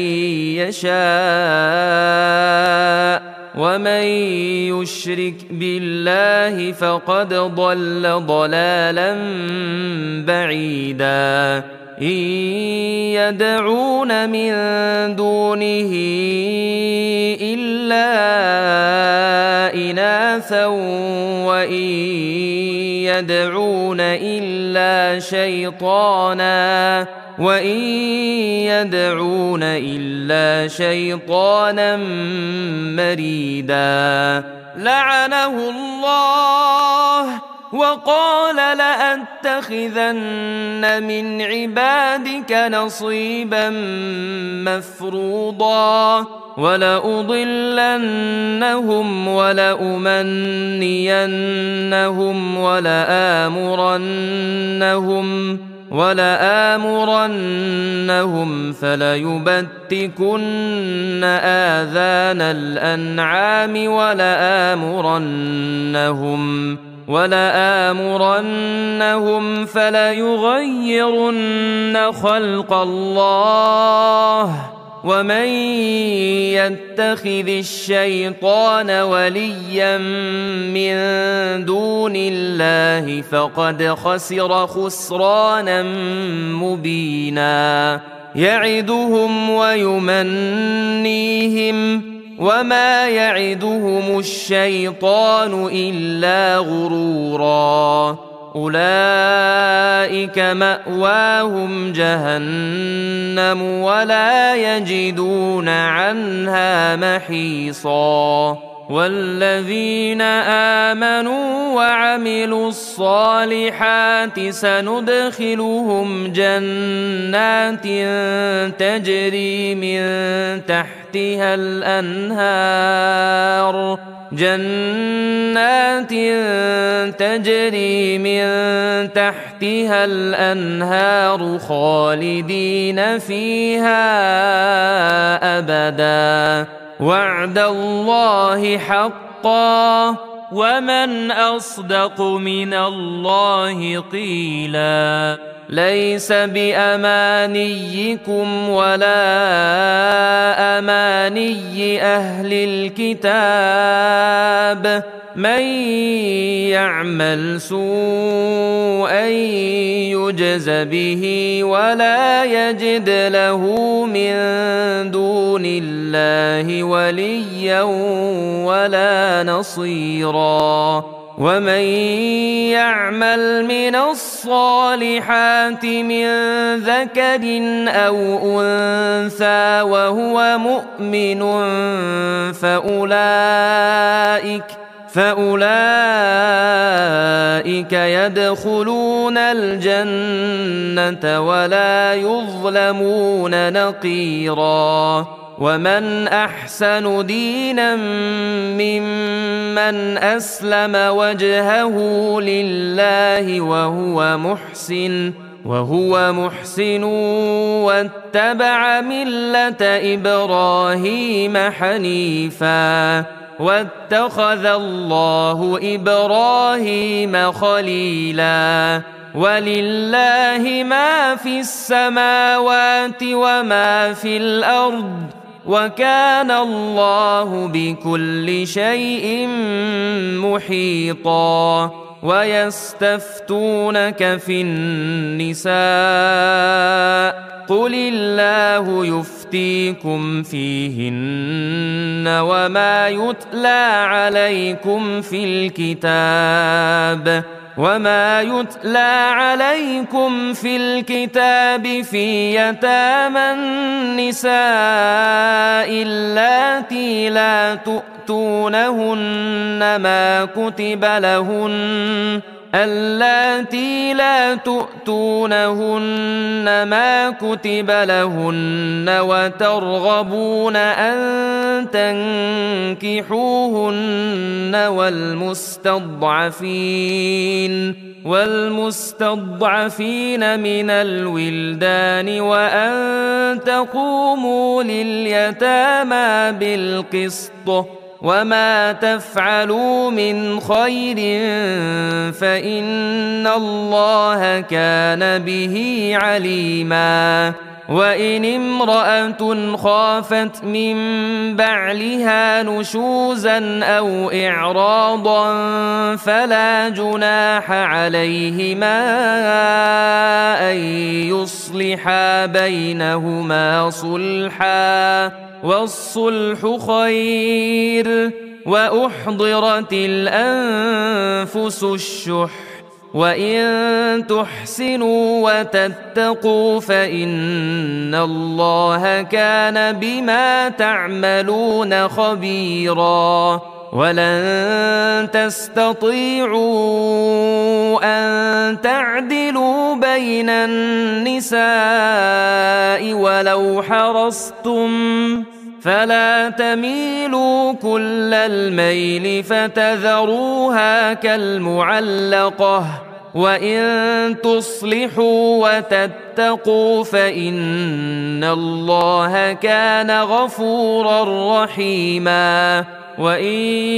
يشاء ومن يشرك بالله فقد ضل ضلالا بعيدا. إن يدعون من دونه إلا إناثا وإن يدعون إلا شيطانا مريدا. لعنه الله وقال لأتخذن من عبادك نصيبا مفروضا ولأضلنهم ولآمرنهم فليبتكن آذان الأنعام ولآمرنهم فليغيرن خلق الله. ومن يتخذ الشيطان وليا من دون الله فقد خسر خسرانا مبينا. يعدهم ويمنيهم وما يعدهم الشيطان إلا غرورا. أولئك مأواهم جهنم ولا يجدون عنها محيصا. والذين آمنوا وعملوا الصالحات سندخلهم جنات تجري من تحتها الأنهار خالدين فيها أبدا. وعد الله حقا ومن أصدق من الله قيلا. ليس بأمانيكم ولا أماني أهل الكتاب من يعمل سوءا يجز به ولا يجد له من دون الله وليا ولا نصيرا ومن يعمل من الصالحات من ذكر أو أنثى وهو مؤمن فأولئك يدخلون الجنة ولا يظلمون نقيرا ومن أحسن دينا ممن أسلم وجهه لله وهو محسن واتبع ملة إبراهيم حنيفا واتخذ الله إبراهيم خليلا ولله ما في السماوات وما في الأرض وكان الله بكل شيء محيطا ويستفتونك في النساء قل الله يفتيكم فيهن وما يتلى عليكم في الكتاب في يتامى النساء اللاتي لا تؤتونهن ما كتب لهن وترغبون أن تنكحوهن والمستضعفين من الولدان وأن تقوموا لليتامى بالقسط وما تفعلوا من خير فإن الله كان به عليما وإن امرأة خافت من بعلها نشوزا أو إعراضا فلا جناح عليهما أن يصلحا بينهما صلحا والصلح خير وأحضرت الأنفس الشح وإن تحسنوا وتتقوا فإن الله كان بما تعملون خبيرا ولن تستطيعوا أن تعدلوا بين النساء ولو حرصتم فلا تميلوا كل الميل فتذروها كالمعلقة وإن تصلحوا وتتقوا فإن الله كان غفورا رحيما وإن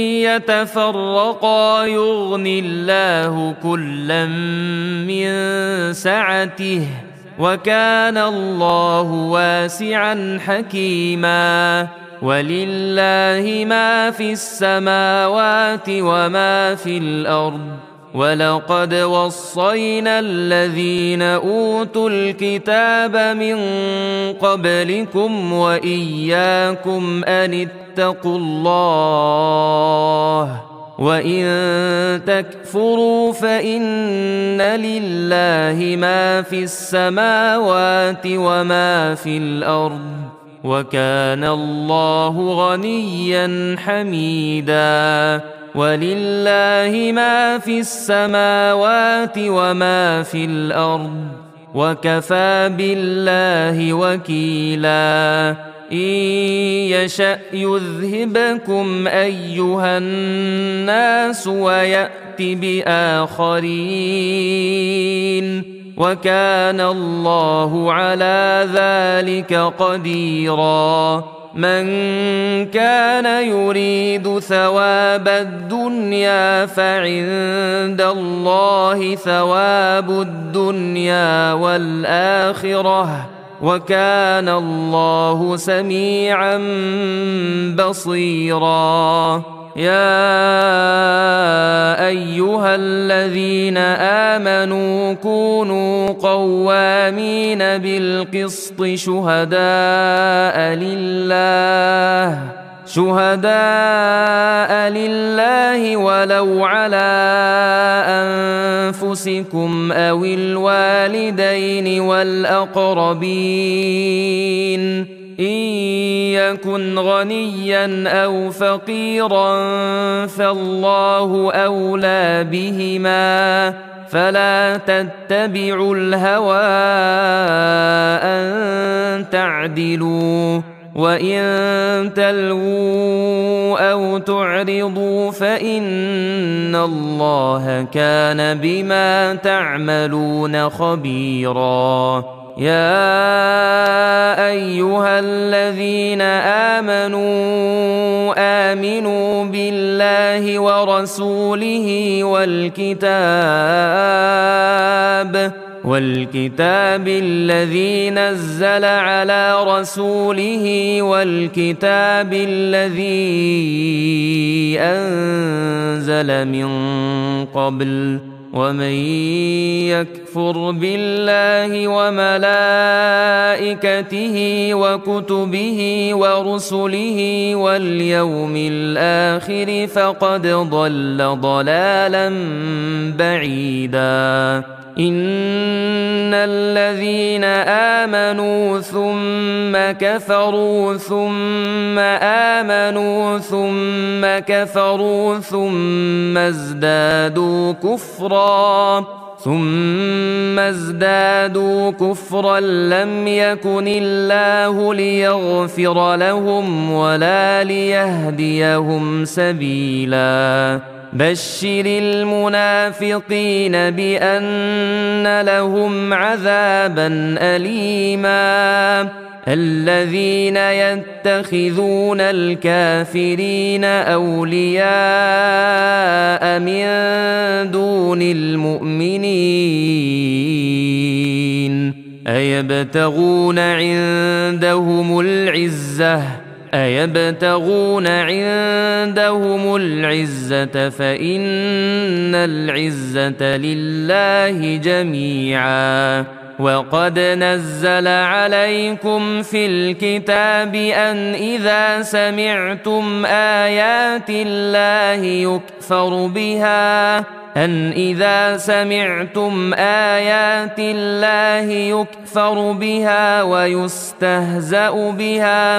يتفرقا يغن الله كلا من سعته وكان الله واسعا حكيما ولله ما في السماوات وما في الأرض ولقد وصينا الذين أوتوا الكتاب من قبلكم وإياكم أن اتقوا الله وإن تكفروا فإن لله ما في السماوات وما في الأرض وكان الله غنيا حميدا ولله ما في السماوات وما في الأرض وكفى بالله وكيلا إن يشأ يذهبكم أيها الناس ويأت بآخرين وكان الله على ذلك قديرا من كان يريد ثواب الدنيا فعند الله ثواب الدنيا والآخرة وكان الله سميعا بصيرا. يا أيها الذين آمنوا كونوا قوامين بالقسط شهداء لله ولو على أنفسكم أو الوالدين والأقربين إن يكن غنيا أو فقيرا فالله أولى بهما فلا تتبعوا الهوى أن تعدلوا وإن تلووا أو تعرضوا فإن الله كان بما تعملون خبيرا. يا أيها الذين آمنوا بالله ورسوله والكتاب الذي نزل على رسوله والكتاب الذي أنزل من قبل ومن يكفر بالله وملائكته وكتبه ورسله واليوم الآخر فقد ضل ضلالا بعيدا. إن الذين آمنوا ثم كفروا ثم آمنوا ثم كفروا ثم ازدادوا كفرا لم يكن الله ليغفر لهم ولا ليهديهم سبيلا. بشر المنافقين بأن لهم عذابا أليما. الذين يتخذون الكافرين أولياء من دون المؤمنين أيبتغون عندهم العزة فإن العزة لله جميعا. وقد نزل عليكم في الكتاب أن إذا سمعتم آيات الله يكفر بها ويستهزأ بها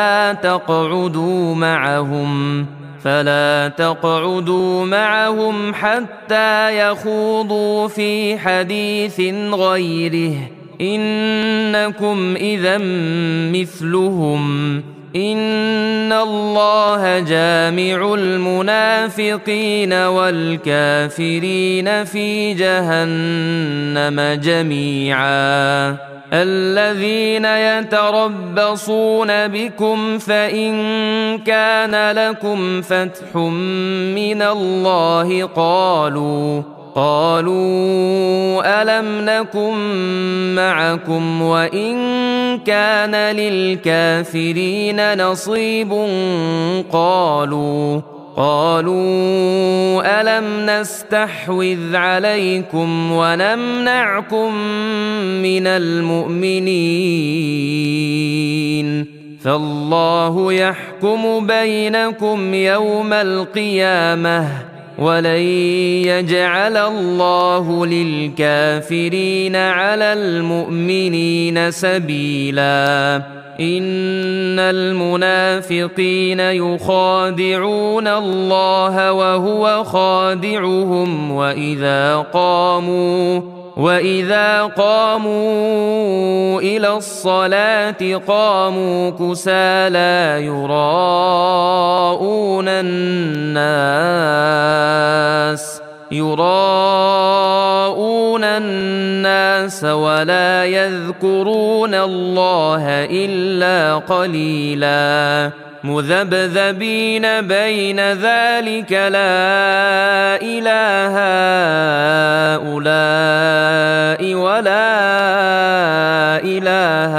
فلا تقعدوا معهم حتى يخوضوا في حديث غيره إنكم إذا مثلهم. إن الله جامع المنافقين والكافرين في جهنم جميعا. الذين يتربصون بكم فإن كان لكم فتح من الله قالوا ألم نكن معكم وإن كان للكافرين نصيب قالوا ألم نستحوذ عليكم ونمنعكم من المؤمنين فالله يحكم بينكم يوم القيامة ولن يجعل الله للكافرين على المؤمنين سبيلا. إن المنافقين يخادعون الله وهو خادعهم وإذا قاموا إلى الصلاة قاموا كسالى يراءون الناس الناس ولا يذكرون الله إلا قليلا مذبذبين بين ذلك لا إله هؤلاء ولا إله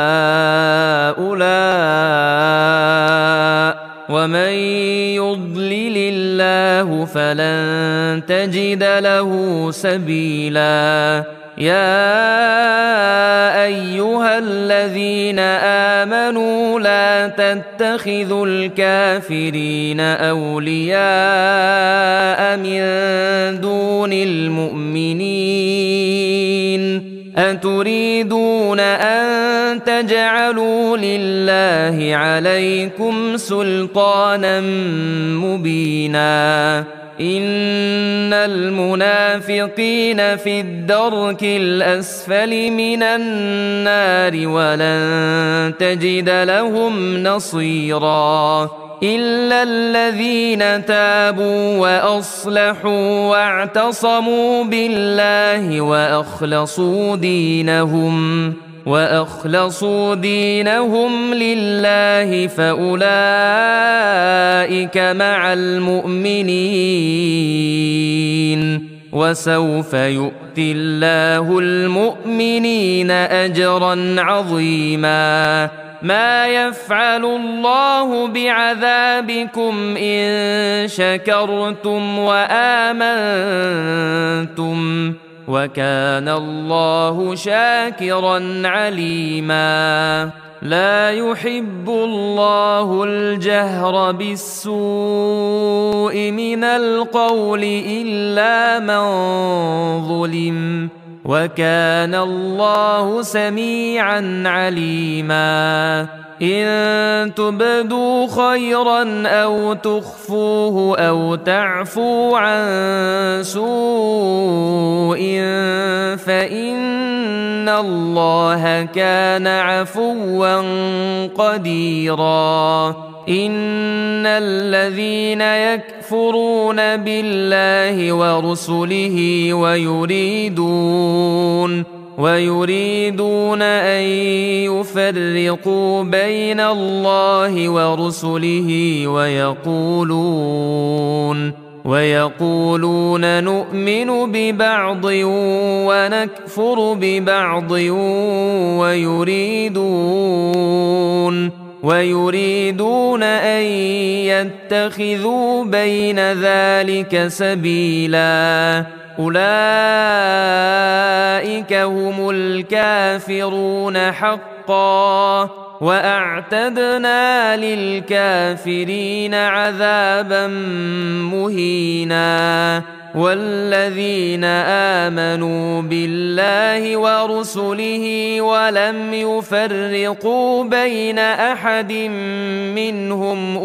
هؤلاء ومن يضلل الله فلن تجد له سبيلا يا أيها الذين آمنوا لا تتخذوا الكافرين أولياء من دون المؤمنين أتريدون أن تجعلوا لله عليكم سلطانا مبينا إن المنافقين في الدرك الأسفل من النار ولن تجد لهم نصيرا إلا الذين تابوا وأصلحوا واعتصموا بالله وأخلصوا دينهم لله فأولئك مع المؤمنين وسوف يؤتي الله المؤمنين أجرا عظيما ما يفعل الله بعذابكم إن شكرتم وآمنتم وكان الله شاكرا عليما لا يحب الله الجهر بالسوء من القول إلا من ظلم وكان الله سميعا عليما إن تبدوا خيرا أو تخفوه أو تعفوا عن سوء فإن الله كان عفوا قديرا إن الذين يكفرون بالله ورسله ويريدون أن يفرقوا بين الله ورسله ويقولون نؤمن ببعض ونكفر ببعض ويريدون أن يتخذوا بين ذلك سبيلا أولئك هم الكافرون حقا وأعتدنا للكافرين عذابا مهينا والذين آمنوا بالله ورسله ولم يفرقوا بين أحد منهم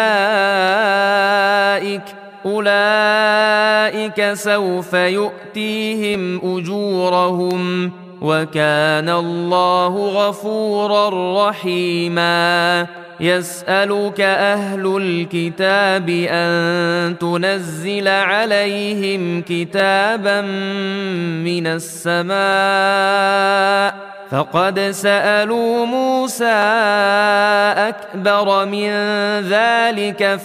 أولئك سوف يؤتيهم أجورهم وكان الله غفورا رحيما يسألك أهل الكتاب أن تنزل عليهم كتابا من السماء فقد سألوا موسى أكبر من ذلك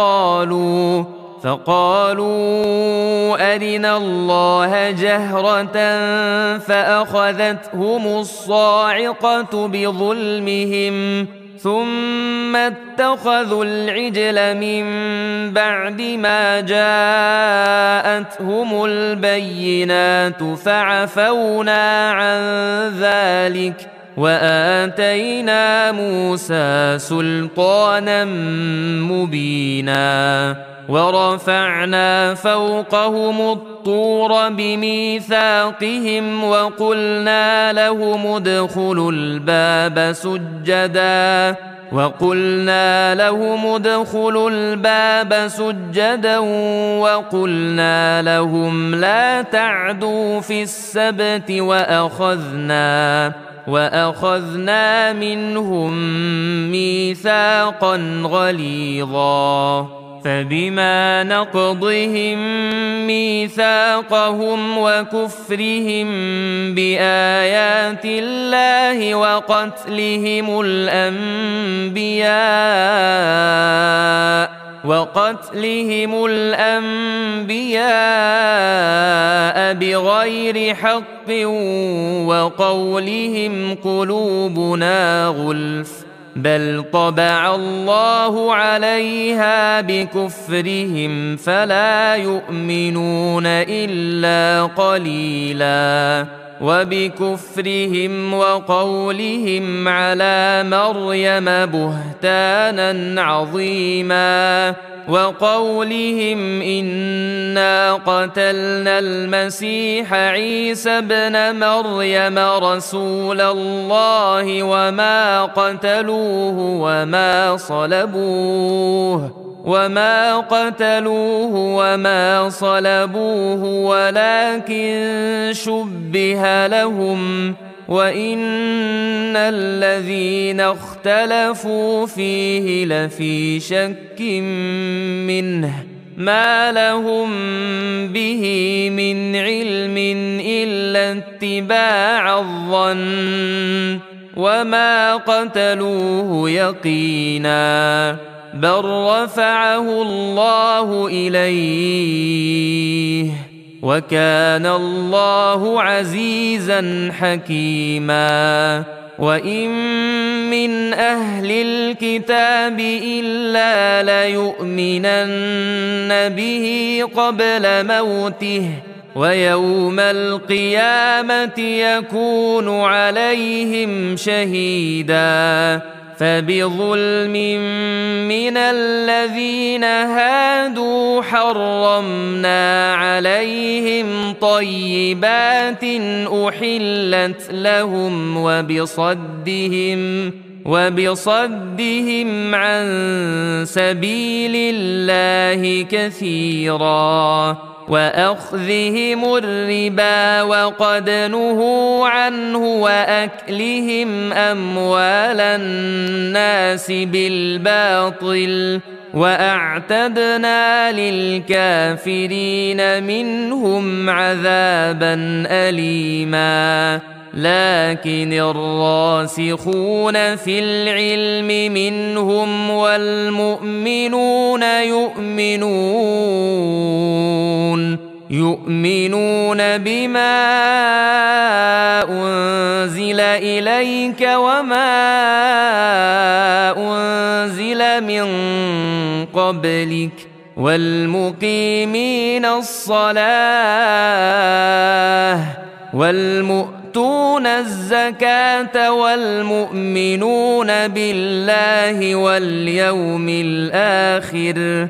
فقالوا أرنا الله جهرة فأخذتهم الصاعقة بظلمهم ثم اتخذوا العجل من بعد ما جاءتهم البينات فعفونا عن ذلك وآتينا موسى سلطانا مبينا ورفعنا فوقهم الطور بميثاقهم وقلنا لهم ادخلوا الباب سجدا وقلنا لهم لا تعدوا في السبت وأخذنا منهم ميثاقا غليظا فبما نقضهم ميثاقهم وكفرهم بآيات الله وقتلهم الأنبياء بغير حق وقولهم قلوبنا غلف بل طبع الله عليها بكفرهم فلا يؤمنون إلا قليلا وبكفرهم وقولهم على مريم بهتانا عظيما وقولهم إنا قتلنا المسيح عيسى ابن مريم رسول الله وما قتلوه وما صلبوه ولكن شبه لهم وإن الذين اختلفوا فيه لفي شك منه ما لهم به من علم إلا اتباع الظن وما قتلوه يقينا بل رفعه الله إليه وكان الله عزيزا حكيما وإن من أهل الكتاب إلا ليؤمنن به قبل موته ويوم القيامة يكون عليهم شهيدا فبظلم من الذين هادوا حرمنا عليهم طيبات أحلت لهم وبصدهم عن سبيل الله كثيرا وأخذهم الربا وقد نهوا عنه وأكلهم أموال الناس بالباطل وأعتدنا للكافرين منهم عذابا أليما لكن الراسخون في العلم منهم والمؤمنون يؤمنون بما أنزل إليك وما أنزل من قبلك والمقيمين الصلاة والمؤتون الزكاة والمؤمنون بالله واليوم الآخر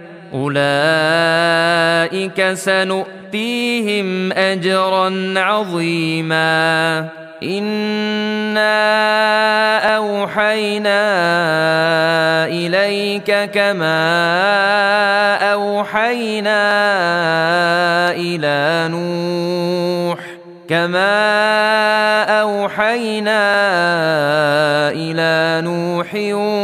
أولئك سنؤتيهم أجرا عظيما إنا أوحينا إليك كما أوحينا إلى نوح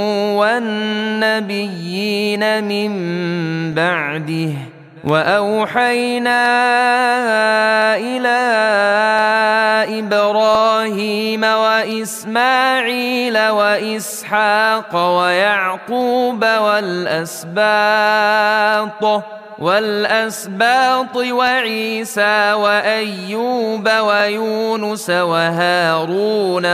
والنبيين من بعده وأوحينا إلى إبراهيم وإسماعيل وإسحاق ويعقوب والأسباط وعيسى وأيوب ويونس وهارون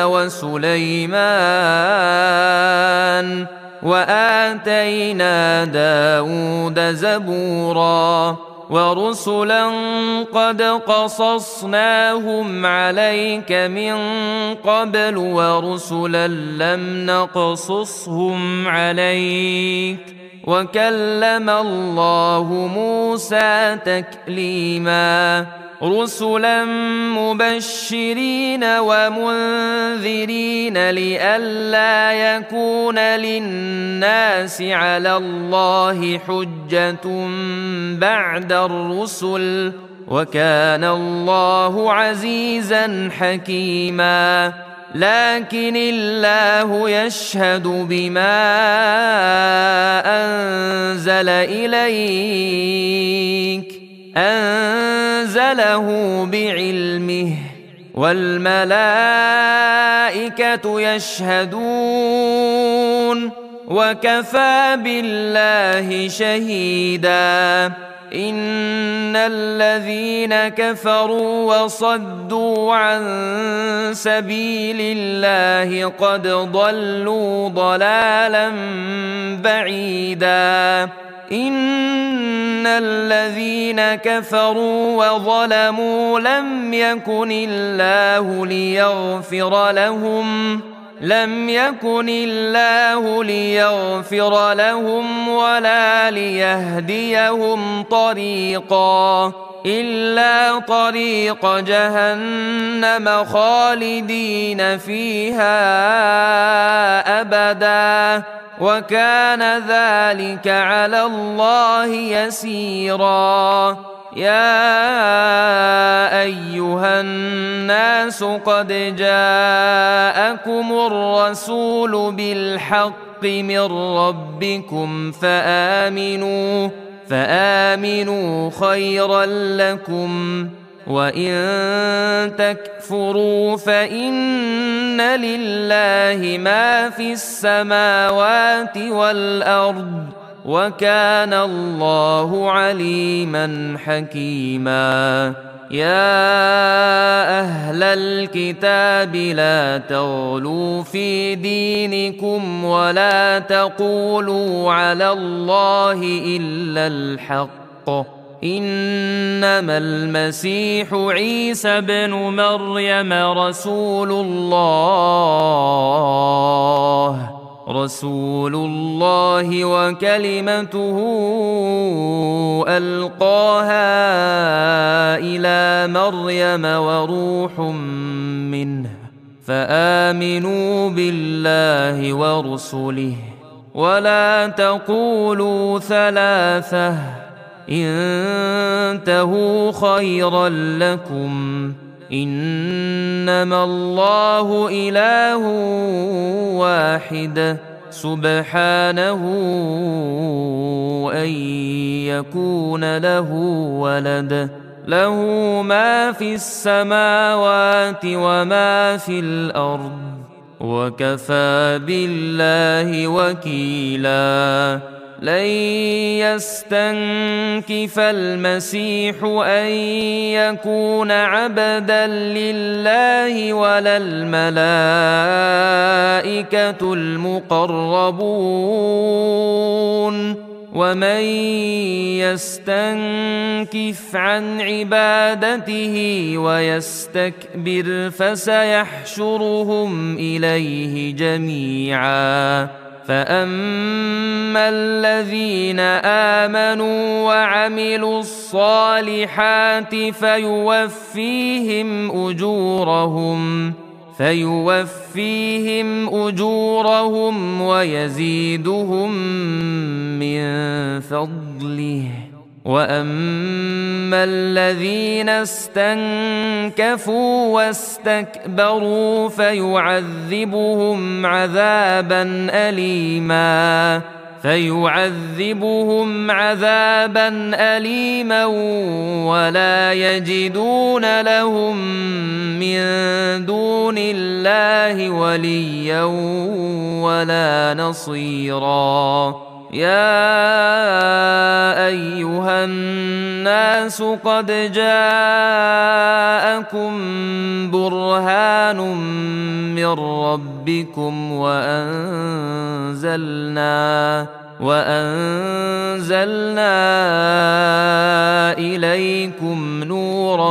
وسليمان وآتينا داود زبورا ورسلا قد قصصناهم عليك من قبل ورسلا لم نقصصهم عليك وكلم الله موسى تكليما رسلا مبشرين ومنذرين لئلا يكون للناس على الله حجة بعد الرسل وكان الله عزيزا حكيما لكن الله يشهد بما أنزل إليك أنزله بعلمه والملائكة يشهدون وكفى بالله شهيدا إن الذين كفروا وصدوا عن سبيل الله قد ضلوا ضلالا بعيدا إن الذين كفروا وظلموا لم يكن الله ليغفر لهم ولا ليهديهم طريقا إلا طريق جهنم خالدين فيها أبدا وكان ذلك على الله يسيرا يا أيها الناس قد جاءكم الرسول بالحق من ربكم فآمنوا خيرا لكم وإن تكفروا فإن لله ما في السماوات والأرض وكان الله عليما حكيما يا أهل الكتاب لا تغلوا في دينكم ولا تقولوا على الله إلا الحق إنما المسيح عيسى بن مريم رسول الله وكلمته ألقاها إلى مريم وروح منه فآمنوا بالله ورسله ولا تقولوا ثلاثة انتهوا خيرا لكم إنما الله إله واحد سبحانه أن يكون له ولد له ما في السماوات وما في الأرض وكفى بالله وكيلا لن يستنكف المسيح أن يكون عبدا لله ولا الملائكة المقربون ومن يستنكف عن عبادته ويستكبر فسيحشرهم إليه جميعا فأما الذين آمنوا وعملوا الصالحات فيوفيهم أجورهم ويزيدهم من فضله وأما الذين استنكفوا واستكبروا فيعذبهم عذابا أليما ولا يجدون لهم من دون الله وليا ولا نصيرا يا أيها الناس قد جاءكم برهان من ربكم وأنزلنا إليكم نورا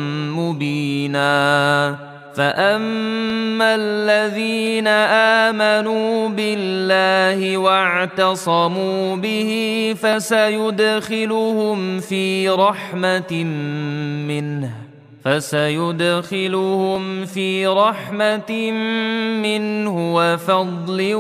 مبينا فأما الذين آمنوا بالله واعتصموا به فسيدخلهم في رحمة منه وفضل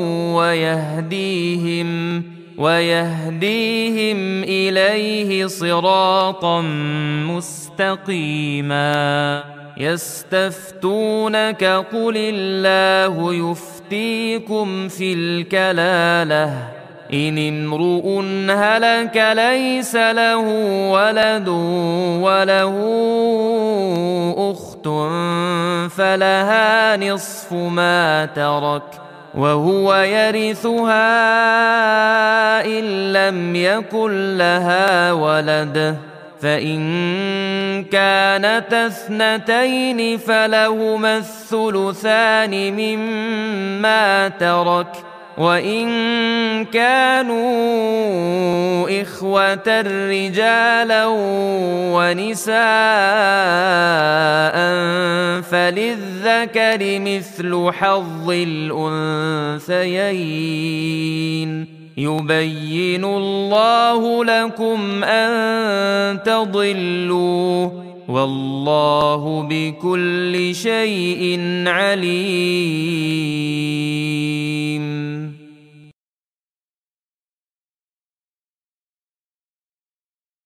ويهديهم إليه صراطا مستقيما يستفتونك قل الله يفتيكم في الكلالة إن امرؤ هلك ليس له ولد وله أخت فلها نصف ما ترك وهو يرثها إن لم يكن لها ولد فإن كانتا اثنتين فلهما الثلثان مما ترك وإن كانوا إخوة رجالا ونساء فللذكر مثل حظ الأنثيين يبين الله لكم أن تضلوا والله بكل شيء عليم.